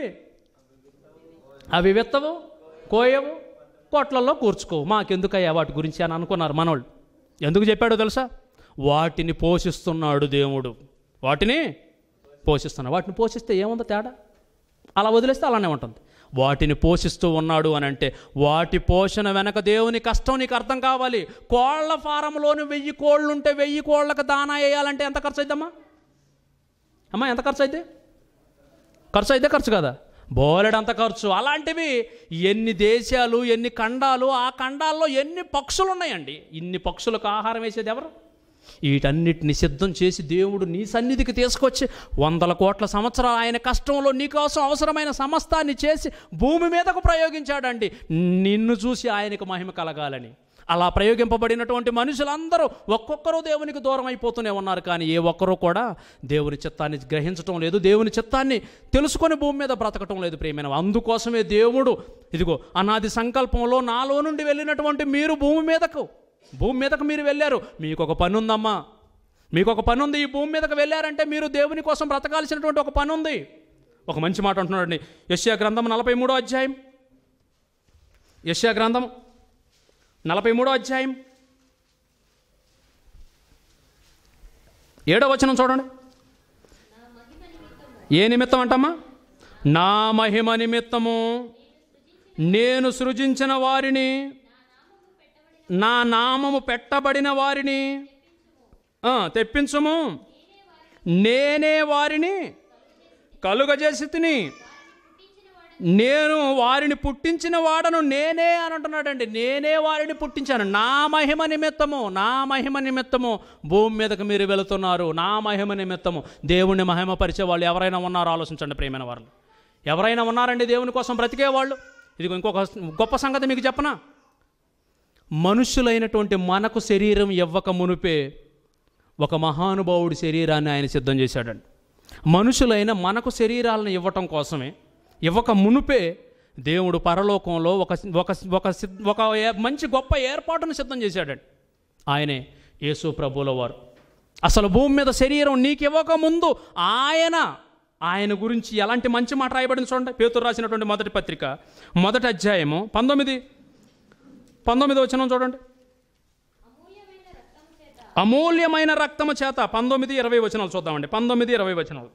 S1: అవి విత్తవు, కోయవు, కోట్లల్లో కూర్చుకోవు, మాకెందుకయ్యా వాటి గురించి అని అనుకున్నారు మనోళ్ళు. ఎందుకు చెప్పాడో తెలుసా? వాటిని పోషిస్తున్నాడు దేవుడు, వాటిని పోషిస్తున్నాడు. వాటిని పోషిస్తే ఏముందో తేడా? అలా వదిలేస్తే అలానే ఉంటుంది. వాటిని పోషిస్తూ ఉన్నాడు అని అంటే వాటి పోషణ వెనక దేవుని కష్టం నీకు అర్థం కావాలి. కోళ్ల ఫారంలోని వెయ్యి కోళ్ళు ఉంటే వెయ్యి కోళ్ళకు దానా వేయాలంటే ఎంత ఖర్చు అవుతుందమ్మా? అమ్మా ఎంత ఖర్చు అయితే? ఖర్చు అయితే ఖర్చు కదా, బోలెడంత ఖర్చు. అలాంటివి ఎన్ని దేశాలు, ఎన్ని ఖండాలు, ఆ ఖండాల్లో ఎన్ని పక్షులు ఉన్నాయండి. ఇన్ని పక్షులకు ఆహారం వేసేది ఎవరు? వీటన్నిటిని సిద్ధం చేసి దేవుడు నీ సన్నిధికి తీసుకొచ్చి వందల కోట్ల సంవత్సరాలు ఆయన కష్టంలో నీకోసం అవసరమైన సమస్తాన్ని చేసి భూమి మీదకు ప్రయోగించాడండి, నిన్ను చూసి ఆయనకు మహిమ కలగాలని. అలా ప్రయోగింపబడినటువంటి మనుషులందరూ ఒక్కొక్కరు దేవునికి దూరం అయిపోతూనే ఉన్నారు, కానీ ఏ ఒక్కరూ కూడా దేవుని చిత్తాన్ని గ్రహించటం లేదు, దేవుని చిత్తాన్ని తెలుసుకొని భూమి మీద బ్రతకటం లేదు ప్రియమైన. అందుకోసమే దేవుడు ఇదిగో అనాది సంకల్పంలో నాలో నుండి వెళ్ళినటువంటి మీరు భూమి మీదకు భూమి మీదకు మీరు వెళ్ళారు. మీకు ఒక పని ఉందమ్మా, మీకు ఒక పని ఉంది. ఈ భూమి మీదకు వెళ్ళారంటే మీరు దేవుని కోసం బ్రతకాల్సినటువంటి ఒక పని ఉంది. ఒక మంచి మాట అంటున్నాడండి యెషయా గ్రంథం నలభై మూడో అధ్యాయం యెషయా గ్రంథం నలభై మూడో అధ్యాయం ఏడో వచనం చూడండి. ఏ నిమిత్తం అంటమ్మా? నా మహిమ నిమిత్తము నేను సృజించిన వారిని, నా నామము పెట్టబడిన వారిని తెప్పించుము, నేనే వారిని కలుగజేసి తిని, నేను వారిని పుట్టించిన వాడను నేనే అని అంటున్నాడండి. నేనే వారిని పుట్టించాను, నా మహిమ నిమిత్తము, నా మహిమ నిమిత్తము భూమి మీదకు మీరు వెళుతున్నారు. నా మహిమ నిమిత్తము దేవుణ్ణి మహిమపరిచే వాళ్ళు ఎవరైనా ఉన్నారో ఆలోచించండి ప్రియమైన వాళ్ళు. ఎవరైనా ఉన్నారండి దేవుని కోసం బ్రతికేవాళ్ళు? ఇది ఇంకొక గొప్ప సంగతి మీకు చెప్పనా? మనుషులైనటువంటి మనకు శరీరం ఇవ్వక మునుపే ఒక మహానుభావుడి శరీరాన్ని ఆయన సిద్ధం చేశాడండి. మనుషులైన మనకు శరీరాలను ఇవ్వటం కోసమే, ఇవ్వక మునుపే దేవుడు పరలోకంలో ఒక ఒక ఒక ఒక మంచి గొప్ప ఏర్పాటును సిద్ధం చేశాడండి. ఆయనే యేసు ప్రభువుల వారు. అసలు భూమి మీద శరీరం నీకు ఇవ్వక ముందు ఆయన ఆయన గురించి ఎలాంటి మంచి మాట రాయబడింది చూడండి. పేతురు రాసినటువంటి మొదటి పత్రిక మొదటి అధ్యాయము పంతొమ్మిది పంతొమ్మిది వచనం చూడండి. అమూల్యమైన రక్తము చేత, పంతొమ్మిది ఇరవై వచనాలు చూద్దామండి. పంతొమ్మిది ఇరవై వచనాలు.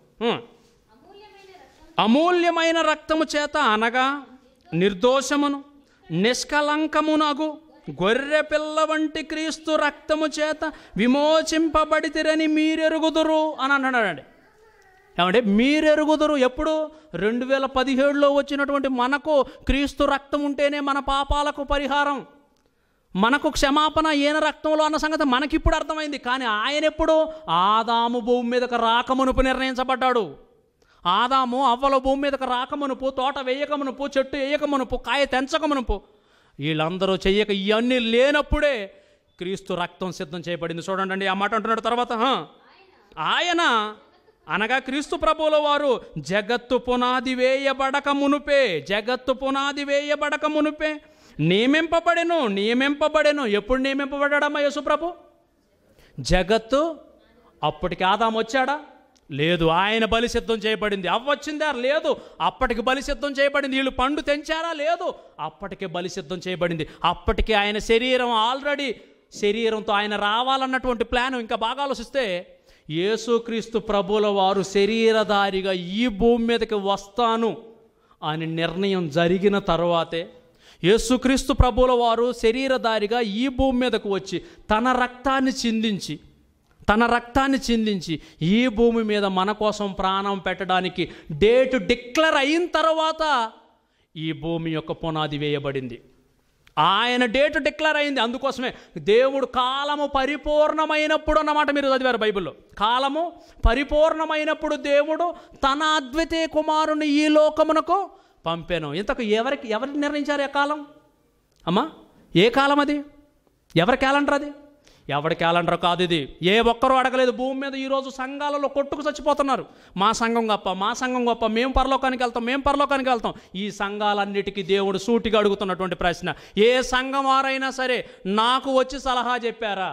S1: అమూల్యమైన రక్తము చేత అనగా నిర్దోషమును నిష్కలంకమునగు గొర్రె పిల్ల వంటి క్రీస్తు రక్తము చేత విమోచింపబడితిరని మీరెరుగుదురు అని అన్నాడండి. ఏమంటే మీరెరుగుదురు ఎప్పుడు? రెండు వేల పదిహేడులో వచ్చినటువంటి మనకు క్రీస్తు రక్తం ఉంటేనే మన పాపాలకు పరిహారం, మనకు క్షమాపణ ఈయన రక్తంలో అన్న సంగతి మనకిప్పుడు అర్థమైంది. కానీ ఆయన ఎప్పుడు? ఆదాము భూమి మీదకు రాకమునుపు నిర్ణయించబడ్డాడు. ఆదాము అవ్వల భూమి మీదకు రాకమునుపు, తోట వేయకమునుపు, చెట్టు వేయకమునుపు, కాయ తెంచకమునుపు, వీళ్ళందరూ చెయ్యక ఇవన్నీ లేనప్పుడే క్రీస్తు రక్తం సిద్ధం చేయబడింది. చూడండి అండి ఆ మాట అంటున్నాడు తర్వాత. ఆయన అనగా క్రీస్తు ప్రభువుల వారు జగత్తు పునాది వేయబడక మునుపే, జగత్తు పునాది వేయబడక మునుపే నియమింపబడెను నియమింపబడెను ఎప్పుడు నియమింపబడ్డాడమ్మా యేసు ప్రభు? జగత్తు అప్పటికి ఆదాము వచ్చాడా? లేదు. ఆయన బలి సిద్ధం చేయబడింది. అవ్వ వచ్చిందా? లేదు. అప్పటికి బలి సిద్ధం చేయబడింది. వీళ్ళు పండు తెంచారా? లేదు. అప్పటికే బలి సిద్ధం చేయబడింది. అప్పటికి ఆయన శరీరం ఆల్రెడీ, శరీరంతో ఆయన రావాలన్నటువంటి ప్లాన్. ఇంకా బాగా ఆలోచిస్తే యేసుక్రీస్తు ప్రభువుల వారు శరీరధారిగా ఈ భూమి మీదకి వస్తాను అని నిర్ణయం జరిగిన తర్వాతే యేసుక్రీస్తు ప్రభువుల వారు శరీరధారిగా ఈ భూమి మీదకు వచ్చి తన రక్తాన్ని చిందించి తన రక్తాన్ని చిందించి ఈ భూమి మీద మన కోసం ప్రాణం పెట్టడానికి డేట్ డిక్లేర్ అయిన తర్వాత ఈ భూమి యొక్క పునాది వేయబడింది. ఆయన డేట్ డిక్లేర్ అయింది. అందుకోసమే దేవుడు కాలము పరిపూర్ణమైనప్పుడు అన్నమాట మీరు చదివారు బైబిల్లో. కాలము పరిపూర్ణమైనప్పుడు దేవుడు తన అద్వితీయ కుమారుని ఈ లోకమునకు పంపెను. ఇంతకు ఎవరికి ఎవరికి నిర్ణయించారు ఏ కాలం అమ్మా? ఏ కాలం అది? ఎవరి క్యాలెండర్ అది? ఎవరి క్యాలెండర్ కాదు ఇది. ఏ ఒక్కరూ అడగలేదు. భూమి మీద ఈరోజు సంఘాలలో కొట్టుకు చచ్చిపోతున్నారు. మా సంఘం గొప్ప, మా సంఘం గొప్ప, మేము పరలోకానికి వెళ్తాం, మేము పరలోకానికి వెళ్తాం. ఈ సంఘాలన్నిటికీ దేవుడు సూటిగా అడుగుతున్నటువంటి ప్రశ్న, ఏ సంఘం వారైనా సరే నాకు వచ్చి సలహా చెప్పారా?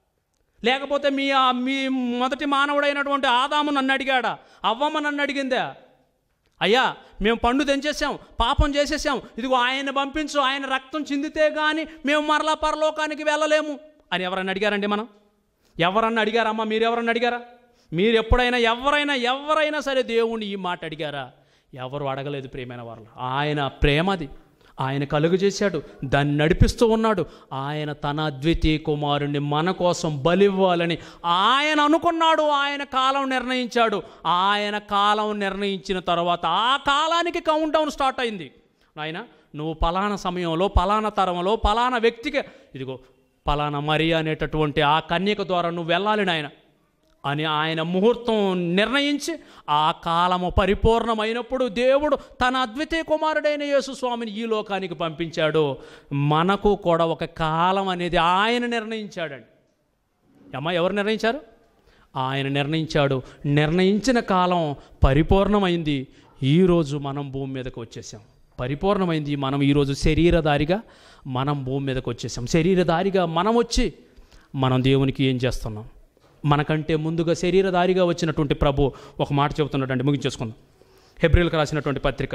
S1: లేకపోతే మీ మీ మొదటి మానవుడైనటువంటి ఆదాము నన్ను అడిగాడా? అవ్వమ్మ నన్ను అడిగిందా? అయ్యా మేము పండు తెంచేసాం, పాపం చేసేసాం, ఇదిగో ఆయన పంపించు, ఆయన రక్తం చిందితే కానీ మేము మరలా పరలోకానికి వెళ్ళలేము అని ఎవరన్నా అడిగారండి? మనం ఎవరన్నా అడిగారమ్మా? మీరు ఎవరన్నా అడిగారా? మీరు ఎప్పుడైనా ఎవరైనా ఎవరైనా సరే దేవుణ్ణి ఈ మాట అడిగారా? ఎవరు అడగలేదు ప్రియమైన వారు. ఆయన ప్రేమది, ఆయన కలుగు చేశాడు, దాన్ని నడిపిస్తూ ఉన్నాడు. ఆయన తన అద్వితీయ కుమారుణ్ణి మన కోసం బలివ్వాలని ఆయన అనుకున్నాడు. ఆయన కాలం నిర్ణయించాడు. ఆయన కాలం నిర్ణయించిన తర్వాత ఆ కాలానికి కౌంట్ డౌన్ స్టార్ట్ అయింది. నాయన నువ్వు పలానా సమయంలో పలానా తరంలో పలానా వ్యక్తికి, ఇదిగో పలానా మరియ అనేటటువంటి ఆ కన్యక ద్వారా నువ్వు వెళ్ళాలి నాయన అని ఆయన ముహూర్తం నిర్ణయించి ఆ కాలము పరిపూర్ణమైనప్పుడు దేవుడు తన అద్వితీయ కుమారుడైన యేసు స్వామిని ఈ లోకానికి పంపించాడు. మనకు కూడా ఒక కాలం అనేది ఆయన నిర్ణయించాడండి. అమ్మ ఎవరు నిర్ణయించారు? ఆయన నిర్ణయించాడు. నిర్ణయించిన కాలం పరిపూర్ణమైంది. ఈరోజు మనం భూమి మీదకి వచ్చేసాం. పరిపూర్ణమైంది. మనం ఈరోజు శరీరధారిగా మనం భూమి మీదకి వచ్చేసాం. శరీరధారిగా మనం వచ్చి మనం దేవునికి ఏం చేస్తున్నాం? మనకంటే ముందుగా శరీరధారిగా వచ్చినటువంటి ప్రభు ఒక మాట చెబుతున్నాడండి, ముగించేసుకుందాం. హెబ్రీలకు రాసినటువంటి పత్రిక,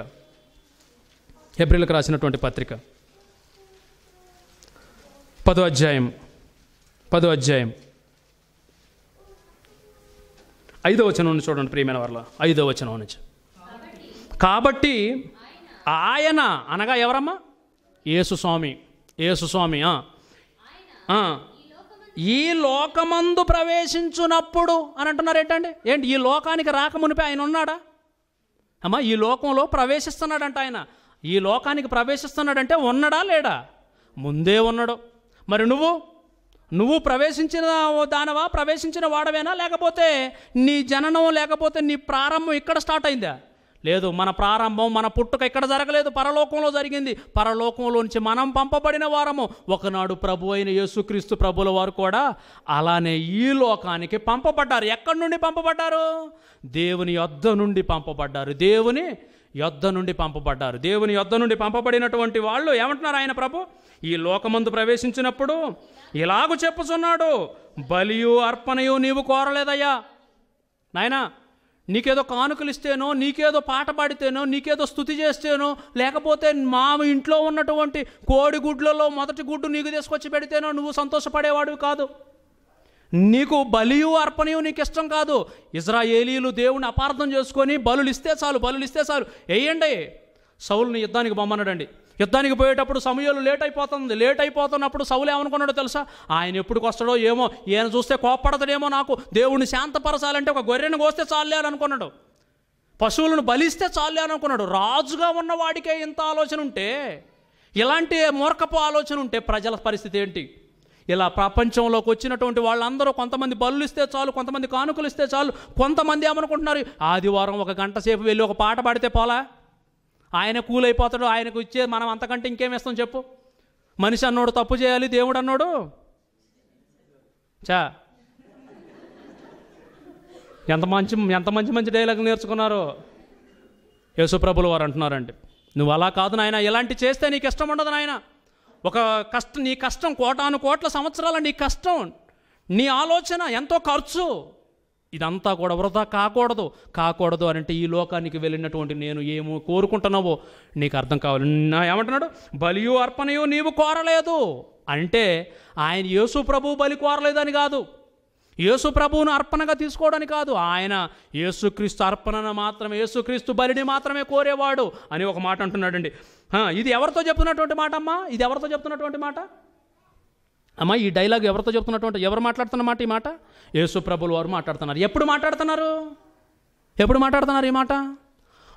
S1: హెబ్రీలకు రాసినటువంటి పత్రిక పదో అధ్యాయం పదో అధ్యాయం ఐదో వచనం నుంచి చూడండి ప్రియమైన వారలా. ఐదో వచనం నుంచి, కాబట్టి ఆయన అనగా ఎవరమ్మా? యేసు స్వామి. యేసు స్వామి ఈ లోకమందు ప్రవేశించున్నప్పుడు అని అంటున్నారు. ఏంటండి? ఏంటి ఈ లోకానికి రాకమునిపై ఆయన ఉన్నాడా అమ్మా? ఈ లోకంలో ప్రవేశిస్తున్నాడంట ఆయన. ఈ లోకానికి ప్రవేశిస్తున్నాడంటే ఉన్నాడా లేడా? ముందే ఉన్నాడు. మరి నువ్వు నువ్వు ప్రవేశించిన దానవా, ప్రవేశించిన వాడవేనా? లేకపోతే నీ జననం లేకపోతే నీ ప్రారంభం ఇక్కడ స్టార్ట్ అయిందా? లేదు, మన ప్రారంభం మన పుట్టుక ఇక్కడ జరగలేదు, పరలోకంలో జరిగింది. పరలోకంలోంచి మనం పంపబడిన వారము. ఒకనాడు ప్రభు అయిన యేసుక్రీస్తు ప్రభుల వారు కూడా అలానే ఈ లోకానికి పంపబడ్డారు. ఎక్కడి నుండి పంపబడ్డారు? దేవుని యొద్ద నుండి పంపబడ్డారు. దేవుని యొద్ద నుండి పంపబడ్డారు. దేవుని యొద్ద నుండి పంపబడినటువంటి వాళ్ళు ఏమంటున్నారు? ఆయన ప్రభు ఈ లోకమందు ప్రవేశించినప్పుడు ఇలాగూ చెప్పుచున్నాడు, బలియు అర్పణయు నీవు కోరలేదయ్యా. నాయనా, నీకేదో కానుకలు ఇస్తేనో, నీకేదో పాట పాడితేనో, నీకేదో స్తుతి చేస్తేనో, లేకపోతే మా ఇంట్లో ఉన్నటువంటి కోడి గుడ్లలో మొదటి గుడ్డు నీకు తీసుకొచ్చి పెడితేనో నువ్వు సంతోషపడేవాడివి కాదు. నీకు బలియు అర్పణయు నీకు ఇష్టం కాదు. ఇజ్రాయేలీలు దేవుని అపార్థం చేసుకొని బలులు ఇస్తే చాలు, బలులు ఇస్తే చాలు, వేయండి. సౌలుని యుద్ధానికి బొమ్మన్నాడండి. యుద్ధానికి పోయేటప్పుడు సమయాలు లేట్ అయిపోతుంది. లేట్ అయిపోతున్నప్పుడు సౌలు ఏమనుకున్నాడో తెలుసా? ఆయన ఎప్పుడుకి వస్తాడో ఏమో, ఈయన చూస్తే కోప్పడతాడేమో, నాకు దేవుడిని శాంతపరచాలంటే ఒక గొర్రెను కోస్తే చాలే అని అనుకున్నాడు. పశువులను బలిస్తే చాలే అని అనుకున్నాడు. రాజుగా ఉన్నవాడికే ఇంత ఆలోచన ఉంటే, ఇలాంటి మూర్ఖపు ఆలోచన ఉంటే ప్రజల పరిస్థితి ఏంటి? ఇలా ప్రపంచంలోకి వచ్చినటువంటి వాళ్ళందరూ కొంతమంది బలులు ఇస్తే చాలు, కొంతమంది కానుకలు ఇస్తే చాలు, కొంతమంది ఏమనుకుంటున్నారు ఆదివారం ఒక గంట సేపు వెళ్ళి ఒక పాట పాడితే పోలా, ఆయన కూలైపోతాడు, ఆయనకు ఇచ్చే మనం అంతకంటే ఇంకేం ఇస్తాం చెప్పు? మనిషి అన్నోడు తప్పు చేయాలి, దేవుడు అన్నోడు చా ఎంత మంచి ఎంత మంచి మంచి డైలాగులు నేర్చుకున్నారో యేసుప్రభులు వారు అంటున్నారండి. నువ్వు అలా కాదు నాయన, ఇలాంటి చేస్తే నీకు ఇష్టం ఉండదు నాయన. ఒక కష్టం, నీ కష్టం కోటాను కోట్ల సంవత్సరాల నీ కష్టం, నీ ఆలోచన ఎంతో ఖర్చు, ఇదంతా కూడా వృధా కాకూడదు. కాకూడదు అని అంటే ఈ లోకానికి వెళ్ళినటువంటి నేను ఏమో కోరుకుంటున్నావో నీకు అర్థం కావాలి. ఏమంటున్నాడు? బలియు అర్పణయు నీవు కోరలేదు అంటే ఆయన యేసు ప్రభు బలి కోరలేదని కాదు, యేసు ప్రభువును అర్పణగా తీసుకోవడానికి కాదు. ఆయన యేసుక్రీస్తు అర్పణను మాత్రమే, యేసుక్రీస్తు బలిని మాత్రమే కోరేవాడు అని ఒక మాట అంటున్నాడండి. ఇది ఎవరితో చెప్తున్నటువంటి మాట అమ్మా? ఇది ఎవరితో చెప్తున్నటువంటి మాట అమ్మా? ఈ డైలాగ్ ఎవరితో చెప్తున్నటువంటి, ఎవరు మాట్లాడుతున్న మాట? ఈ మాట యేసు ప్రభువుల వారు మాట్లాడుతున్నారు. ఎప్పుడు మాట్లాడుతున్నారు? ఎప్పుడు మాట్లాడుతున్నారు ఈ మాట?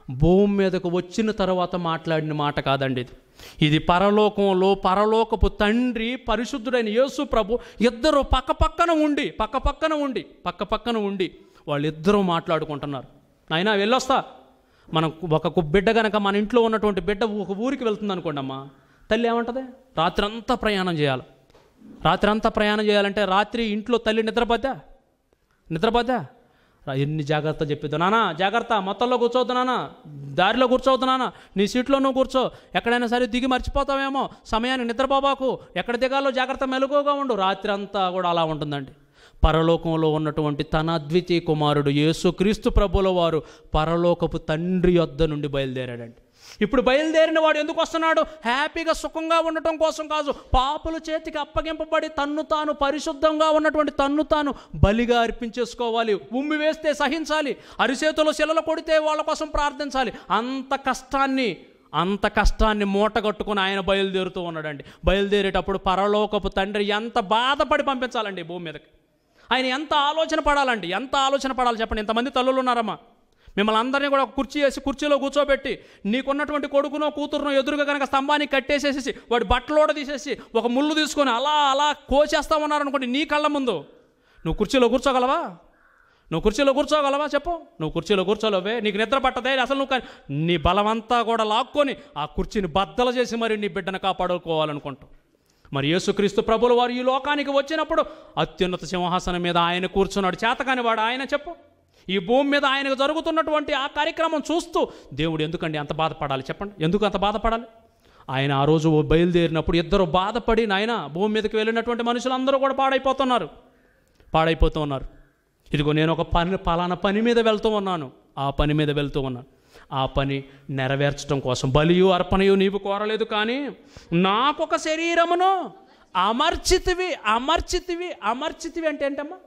S1: భూమి మీదకు వచ్చిన తర్వాత మాట్లాడిన మాట కాదండి ఇది. ఇది పరలోకంలో పరలోకపు తండ్రి పరిశుద్ధుడైన యేసు ప్రభు ఇద్దరు పక్క పక్కన ఉండి పక్క పక్కన ఉండి పక్క పక్కన ఉండి వాళ్ళిద్దరూ మాట్లాడుకుంటున్నారు. నాయనా వెళ్ళొస్తా. మనం ఒక బిడ్డ కనుక మన ఇంట్లో ఉన్నటువంటి బిడ్డ ఒక ఊరికి వెళ్తుంది అనుకోండి అమ్మా, తల్లి ఏమంటుంది? రాత్రి అంతా ప్రయాణం చేయాలి. రాత్రి అంతా ప్రయాణం చేయాలంటే రాత్రి ఇంట్లో తల్లి నిద్రపోద్దా? నిద్రపోద్దా? ఎన్ని జాగ్రత్త చెప్పిద్దు, నాన్న జాగ్రత్త, మొత్తంలో కూర్చోవద్దు నాన్న, దారిలో కూర్చోవద్దు నాన్న, నీ సీట్లో నువ్వు కూర్చో, ఎక్కడైనా సరే దిగి మర్చిపోతావేమో, సమయానికి నిద్రపోబాకు, ఎక్కడ దిగాలో జాగ్రత్త మెలకుగా ఉండు. రాత్రి అంతా కూడా అలా ఉంటుందండి. పరలోకంలో ఉన్నటువంటి తన అద్వితీయ కుమారుడు యేసుక్రీస్తు ప్రభుల వారు పరలోకపు తండ్రి యొద్ద నుండి బయలుదేరాడండి. ఇప్పుడు బయలుదేరిన వాడు ఎందుకు వస్తున్నాడు? హ్యాపీగా సుఖంగా ఉండటం కోసం కాదు, పాపుల చేతికి అప్పగింపబడి తన్ను తాను పరిశుద్ధంగా ఉన్నటువంటి తన్ను తాను బలిగా అర్పించేసుకోవాలి. ఉమ్మి వేస్తే సహించాలి, అరిచేతులో శిలలు కొడితే వాళ్ళ కోసం ప్రార్థించాలి. అంత కష్టాన్ని అంత కష్టాన్ని మూటగట్టుకుని ఆయన బయలుదేరుతూ ఉన్నాడండి. బయలుదేరేటప్పుడు పరలోకపు తండ్రి ఎంత బాధపడి పంపించాలండి భూమి మీదకి. ఆయన ఎంత ఆలోచన పడాలండి, ఎంత ఆలోచన పడాలి చెప్పండి. ఇంతమంది తల్లులు ఉన్నారమ్మా, మిమ్మల్ని అందరినీ కూడా కుర్చీ వేసి కుర్చీలో కూర్చోబెట్టి నీకున్నటువంటి కొడుకునో కూతురునో ఎదురుగా కనుక స్తంభానికి కట్టేసేసి వాడి బట్టలోడ తీసేసి ఒక ముళ్ళు తీసుకొని అలా అలా కోచేస్తా ఉన్నారనుకోండి నీ కళ్ళ ముందు, నువ్వు కుర్చీలో కూర్చోగలవా? నువ్వు కుర్చీలో కూర్చోగలవా చెప్పు? నువ్వు కుర్చీలో కూర్చోలేవే, నీకు నిద్ర పట్టదే అసలు. నువ్వు నీ బలమంతా కూడా లాక్కొని ఆ కుర్చీని బద్దలు చేసి మరి నీ బిడ్డను కాపాడుకోవాలనుకుంటావు. మరి యేసుక్రీస్తు ప్రభుల వారు ఈ లోకానికి వచ్చినప్పుడు అత్యున్నత సింహాసనం మీద ఆయన కూర్చున్నాడు. చేతకాని వాడు ఆయన చెప్పు? ఈ భూమి మీద ఆయనకు జరుగుతున్నటువంటి ఆ కార్యక్రమం చూస్తూ దేవుడు ఎందుకండి అంత బాధపడాలి చెప్పండి? ఎందుకు అంత బాధపడాలి? ఆయన ఆ రోజు బయలుదేరినప్పుడు ఇద్దరు బాధపడి నాయన భూమి మీదకి వెళ్ళినటువంటి మనుషులందరూ కూడా పాడైపోతున్నారు పాడైపోతూ ఉన్నారు. ఇదిగో నేను ఒక పని పలానా పని మీద వెళ్తూ ఉన్నాను, ఆ పని మీద వెళ్తూ ఉన్నాను, ఆ పని నెరవేర్చడం కోసం బలియు అర్పణయు నీవు కోరలేదు, కానీ నాకొక శరీరమును అమర్చితివి. అమర్చితివి అమర్చితివి అంటే ఏంటమ్మా?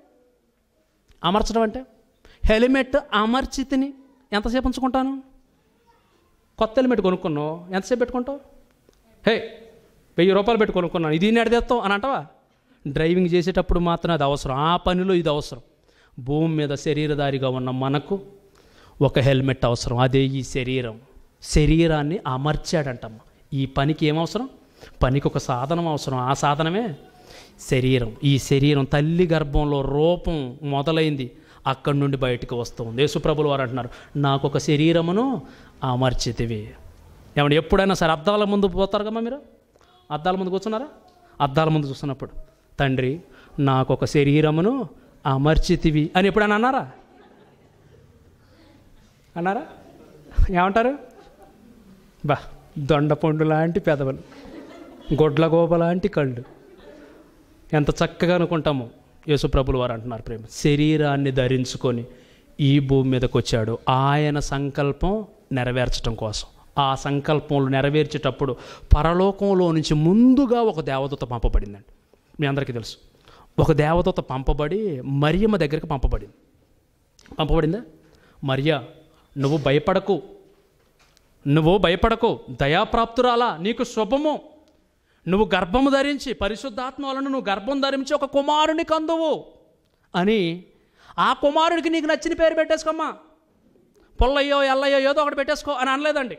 S1: అమర్చడం అంటే హెల్మెట్ అమర్చితిని ఎంతసేపు ఉంచుకుంటాను? కొత్త హెల్మెట్ కొనుక్కున్నావు ఎంతసేపు పెట్టుకుంటావు? హే వెయ్యి రూపాయలు పెట్టి కొనుక్కున్నాను, ఇది నెడదేస్తావు అని అంటావా? డ్రైవింగ్ చేసేటప్పుడు మాత్రం అది అవసరం, ఆ పనిలో ఇది అవసరం. భూమి మీద శరీరధారిగా ఉన్న మనకు ఒక హెల్మెట్ అవసరం, అదే ఈ శరీరం. శరీరాన్ని అమర్చాడంటమ్మా. ఈ పనికి ఏమవసరం? పనికి ఒక సాధనం అవసరం, ఆ సాధనమే శరీరం. ఈ శరీరం తల్లి గర్భంలో రూపం మొదలైంది, అక్కడి నుండి బయటకు వస్తుంది. యేసుప్రభులు వారు అంటున్నారు నాకు ఒక శరీరమును అమర్చితివి. ఏమంటే ఎప్పుడైనా సరే అద్దాల ముందు పోతారు కమ్మా, మీరు అద్దాల ముందు కూర్చున్నారా? అద్దాల ముందు చూస్తున్నప్పుడు తండ్రి నాకు ఒక శరీరమును అమర్చితివి అని ఎప్పుడైనా అన్నారా? అన్నారా? ఏమంటారు? బా దొండపండు లాంటి పెదవులు, గొడ్ల గోప లాంటి కళ్ళు, ఎంత చక్కగా అనుకుంటాము. యేసుప్రభులు వారు అంటున్నారు ప్రేమ శరీరాన్ని ధరించుకొని ఈ భూమి మీదకి వచ్చాడు ఆయన సంకల్పం నెరవేర్చడం కోసం. ఆ సంకల్పంలో నెరవేర్చేటప్పుడు పరలోకంలో నుంచి ముందుగా ఒక దేవదూత పంపబడిందండి. మీ అందరికీ తెలుసు, ఒక దేవదూత పంపబడి మరియమ్మ దగ్గరికి పంపబడింది. పంపబడిందా? మరియా నువ్వు భయపడకు, నువ్వు భయపడకు, దయాప్రాప్తురాలా, నీకు శుభము, నువ్వు గర్భము ధరించి పరిశుద్ధాత్మ వలన నువ్వు గర్భం ధరించి ఒక కుమారుని కందువు అని, ఆ కుమారుడికి నీకు నచ్చిన పేరు పెట్టేసుకోమ్మా, పొల్లయ్యో ఎల్లయ్యో ఏదో ఒకటి పెట్టేసుకో అని అనలేదండి.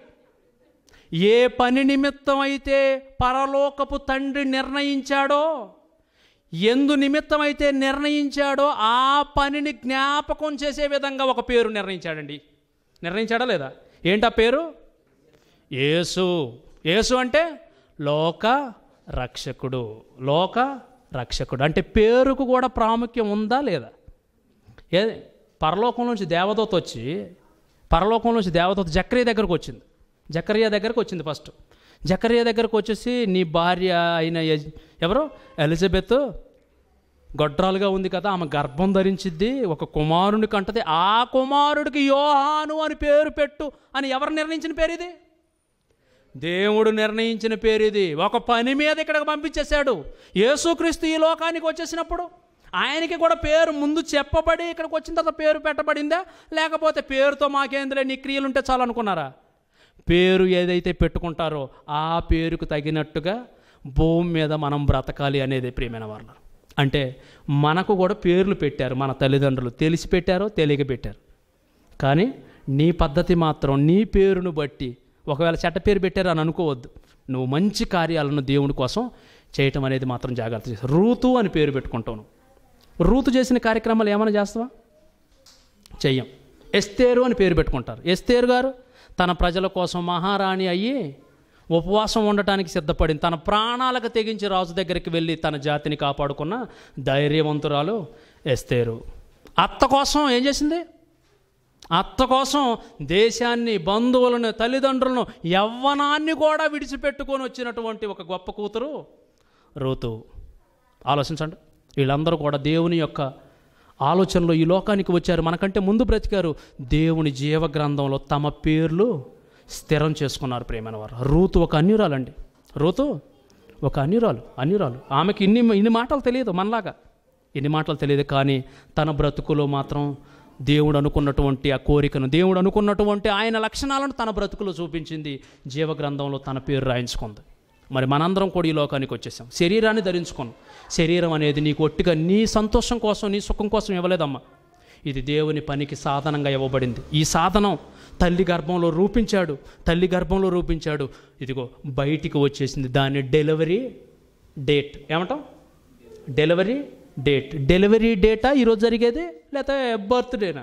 S1: ఏ పని నిమిత్తం అయితే పరలోకపు తండ్రి నిర్ణయించాడో, ఎందు నిమిత్తం అయితే నిర్ణయించాడో ఆ పనిని జ్ఞాపకం చేసే విధంగా ఒక పేరు నిర్ణయించాడండి. నిర్ణయించాడా లేదా? ఏంటా పేరు? యేసు. యేసు అంటే లోక రక్షకుడు. లోక రక్షకుడు అంటే పేరుకు కూడా ప్రాముఖ్యం ఉందా లేదా? ఏ పరలోకం నుంచి దేవదూత వచ్చి పరలోకం నుంచి దేవదూత జకరియా దగ్గరకు వచ్చింది. జకరియా దగ్గరకు వచ్చింది ఫస్ట్. జకరియా దగ్గరకు వచ్చేసి నీ భార్య అయిన ఎవరో ఎలిజబెత్ గొడ్రాలుగా ఉంది కదా, ఆమె గర్భం ధరించిద్ది, ఒక కుమారుని కంటది, ఆ కుమారుడికి యోహాను అని పేరు పెట్టు అని ఎవరు నిర్ణయించిన పేరు ఇది? దేవుడు నిర్ణయించిన పేరు ఇది. ఒక పని మీద ఇక్కడికి పంపించేశాడు. యేసుక్రీస్తు ఈ లోకానికి వచ్చేసినప్పుడు ఆయనకి కూడా పేరు ముందు చెప్పబడి ఇక్కడికి వచ్చిన తర్వాత పేరు పెట్టబడిందా, లేకపోతే పేరుతో మాకేందులే నీ క్రియలు ఉంటే చాలు అనుకున్నారా? పేరు ఏదైతే పెట్టుకుంటారో ఆ పేరుకు తగినట్టుగా భూమి మీద మనం బ్రతకాలి అనేది ప్రియమైన వాళ్ళు. అంటే మనకు కూడా పేర్లు పెట్టారు మన తల్లిదండ్రులు, తెలిసి పెట్టారో తెలియక పెట్టారు, కానీ నీ పద్ధతి మాత్రం నీ పేరును బట్టి, ఒకవేళ చెడ్డ పేరు పెట్టారు అని అనుకోవద్దు, నువ్వు మంచి కార్యాలను దేవుని కోసం చేయటం అనేది మాత్రం జాగ్రత్త చేస్తావు. రూతు అని పేరు పెట్టుకుంటావు. రూతు చేసిన కార్యక్రమాలు ఏమైనా చేస్తావా? చెయ్యం. ఎస్తేరు అని పేరు పెట్టుకుంటారు. ఎస్తేరు గారు తన ప్రజల కోసం మహారాణి అయ్యి ఉపవాసం ఉండటానికి సిద్ధపడింది. తన ప్రాణాలకు తెగించి రాజు దగ్గరికి వెళ్ళి తన జాతిని కాపాడుకున్న ధైర్యవంతురాలు ఎస్తేరు. అత్త కోసం ఏం చేసింది? అత్త కోసం దేశాన్ని, బంధువులను, తల్లిదండ్రులను, యవ్వనాన్ని కూడా విడిచిపెట్టుకొని వచ్చినటువంటి ఒక గొప్ప కూతురు రూతు. ఆలోచించండి. వీళ్ళందరూ కూడా దేవుని యొక్క ఆలోచనలో ఈ లోకానికి వచ్చారు, మనకంటే ముందు బ్రతికారు. దేవుని జీవ గ్రంథంలో తమ పేర్లు స్థిరం చేసుకున్నారు. ప్రేమైన వారు, రూతు ఒక అన్యురాలండి. రూతు ఒక అన్యురాలు అన్యురాలు ఆమెకి ఇన్ని ఇన్ని మాటలు తెలియదు, మనలాగా ఇన్ని మాటలు తెలియదు. కానీ తన బ్రతుకులో మాత్రం దేవుడు అనుకున్నటువంటి ఆ కోరికను, దేవుడు అనుకున్నటువంటి ఆయన లక్షణాలను తన బ్రతుకులో చూపించింది. జీవ గ్రంథంలో తన పేరు రాయించుకుంది. మరి మనందరం కూడా ఈ లోకానికి వచ్చేసాం, శరీరాన్ని ధరించుకున్నాం. శరీరం అనేది నీకు ఒట్టిగా నీ సంతోషం కోసం, నీ సుఖం కోసం ఇవ్వలేదమ్మా. ఇది దేవుని పనికి సాధనంగా ఇవ్వబడింది. ఈ సాధనం తల్లి గర్భంలో రూపించాడు, తల్లి గర్భంలో రూపించాడు. ఇదిగో బయటికి వచ్చేసింది. దాన్ని డెలివరీ డేట్ ఏమంటాం? Delivery date. డెలివరీ డేటా ఈరోజు జరిగేది, లేకపోతే బర్త్డేనా?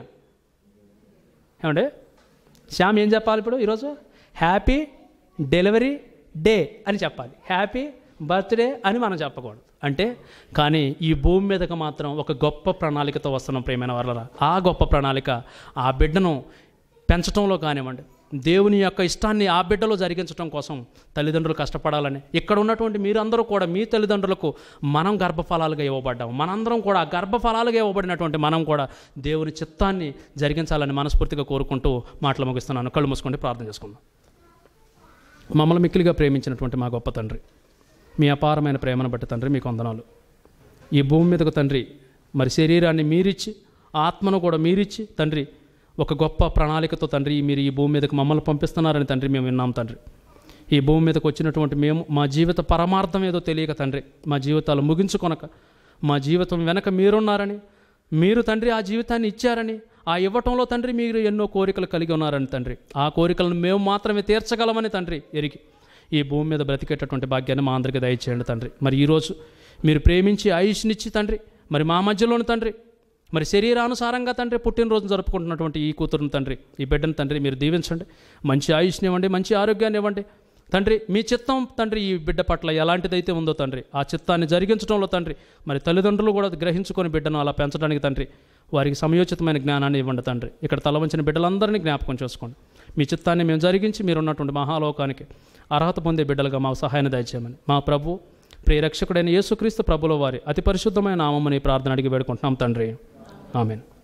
S1: ఏమంటే శ్యామ్ ఏం చెప్పాలి ఇప్పుడు? ఈరోజు హ్యాపీ డెలివరీ డే అని చెప్పాలి, హ్యాపీ బర్త్డే అని మనం చెప్పకూడదు. అంటే కానీ ఈ భూమి మీదకి మాత్రం ఒక గొప్ప ప్రణాళికతో వస్తున్నాం ప్రియమైన వాళ్ళరా. ఆ గొప్ప ప్రణాళిక ఆ బిడ్డను పెంచడంలో కానివ్వండి, దేవుని యొక్క ఇష్టాన్ని ఆ బిడ్డలో జరిగించడం కోసం తల్లిదండ్రులు కష్టపడాలని, ఇక్కడ ఉన్నటువంటి మీరందరూ కూడా మీ తల్లిదండ్రులకు మనం గర్భఫలాలుగా ఇవ్వబడ్డాము. మనందరం కూడా ఆ గర్భఫలాలుగా ఇవ్వబడినటువంటి మనం కూడా దేవుని చిత్తాన్ని జరిగించాలని మనస్ఫూర్తిగా కోరుకుంటూ మాటలు ముగిస్తున్నాను. కళ్ళు మూసుకుంటే ప్రార్థన చేసుకుందాం. మమ్మల్ని మిక్కిలిగా ప్రేమించినటువంటి మా గొప్ప తండ్రి, మీ అపారమైన ప్రేమను బట్టి తండ్రి మీకు వందనాలు. ఈ భూమి మీదకు తండ్రి మరి శరీరాన్ని మీరిచ్చి, ఆత్మను కూడా మీరిచ్చి తండ్రి ఒక గొప్ప ప్రణాళికతో తండ్రి మీరు ఈ భూమి మీదకు మమ్మల్ని పంపిస్తున్నారని తండ్రి మేము విన్నాం తండ్రి. ఈ భూమి మీదకు వచ్చినటువంటి మేము మా జీవిత పరమార్థం ఏదో తెలియక తండ్రి మా జీవితాలు ముగించుకొనక, మా జీవితం వెనక మీరున్నారని, మీరు తండ్రి ఆ జీవితాన్ని ఇచ్చారని, ఆ ఇవ్వటంలో తండ్రి మీరు ఎన్నో కోరికలు కలిగి ఉన్నారని తండ్రి, ఆ కోరికలను మేము మాత్రమే తీర్చగలమని తండ్రి ఎరిగి ఈ భూమి మీద బ్రతికేటటువంటి భాగ్యాన్ని మా అందరికీ దయచేయండి తండ్రి. మరి ఈరోజు మీరు ప్రేమించి ఆయుష్నిచ్చి తండ్రి మరి మా మధ్యలోని తండ్రి మరి శరీరానుసారంగా తండ్రి పుట్టినరోజు జరుపుకుంటున్నటువంటి ఈ కూతురుని తండ్రి, ఈ బిడ్డను తండ్రి మీరు దీవించండి, మంచి ఆయుష్ని ఇవ్వండి, మంచి ఆరోగ్యాన్ని ఇవ్వండి తండ్రి. మీ చిత్తం తండ్రి ఈ బిడ్డ పట్ల ఎలాంటిదైతే ఉందో తండ్రి ఆ చిత్తాన్ని జరిగించడంలో తండ్రి మరి తల్లిదండ్రులు కూడా గ్రహించుకొని బిడ్డను అలా పెంచడానికి తండ్రి వారికి సమయోచితమైన జ్ఞానాన్ని ఇవ్వండి తండ్రి. ఇక్కడ తలవంచిన బిడ్డలందరినీ జ్ఞాపకం చేసుకోండి. మీ చిత్తాన్ని మేము జరిగించి మీరు ఉన్నటువంటి మహాలోకానికి అర్హత పొందే బిడ్డలుగా మా సహాయాన్ని దయచేయమని మా ప్రభు ప్రియరక్షకుడైన యేసుక్రీస్తు ప్రభుల వారి అతి పరిశుద్ధమైన నామముని ప్రార్థన అడిగి వేడుకుంటున్నాం తండ్రి. ఆమేన్.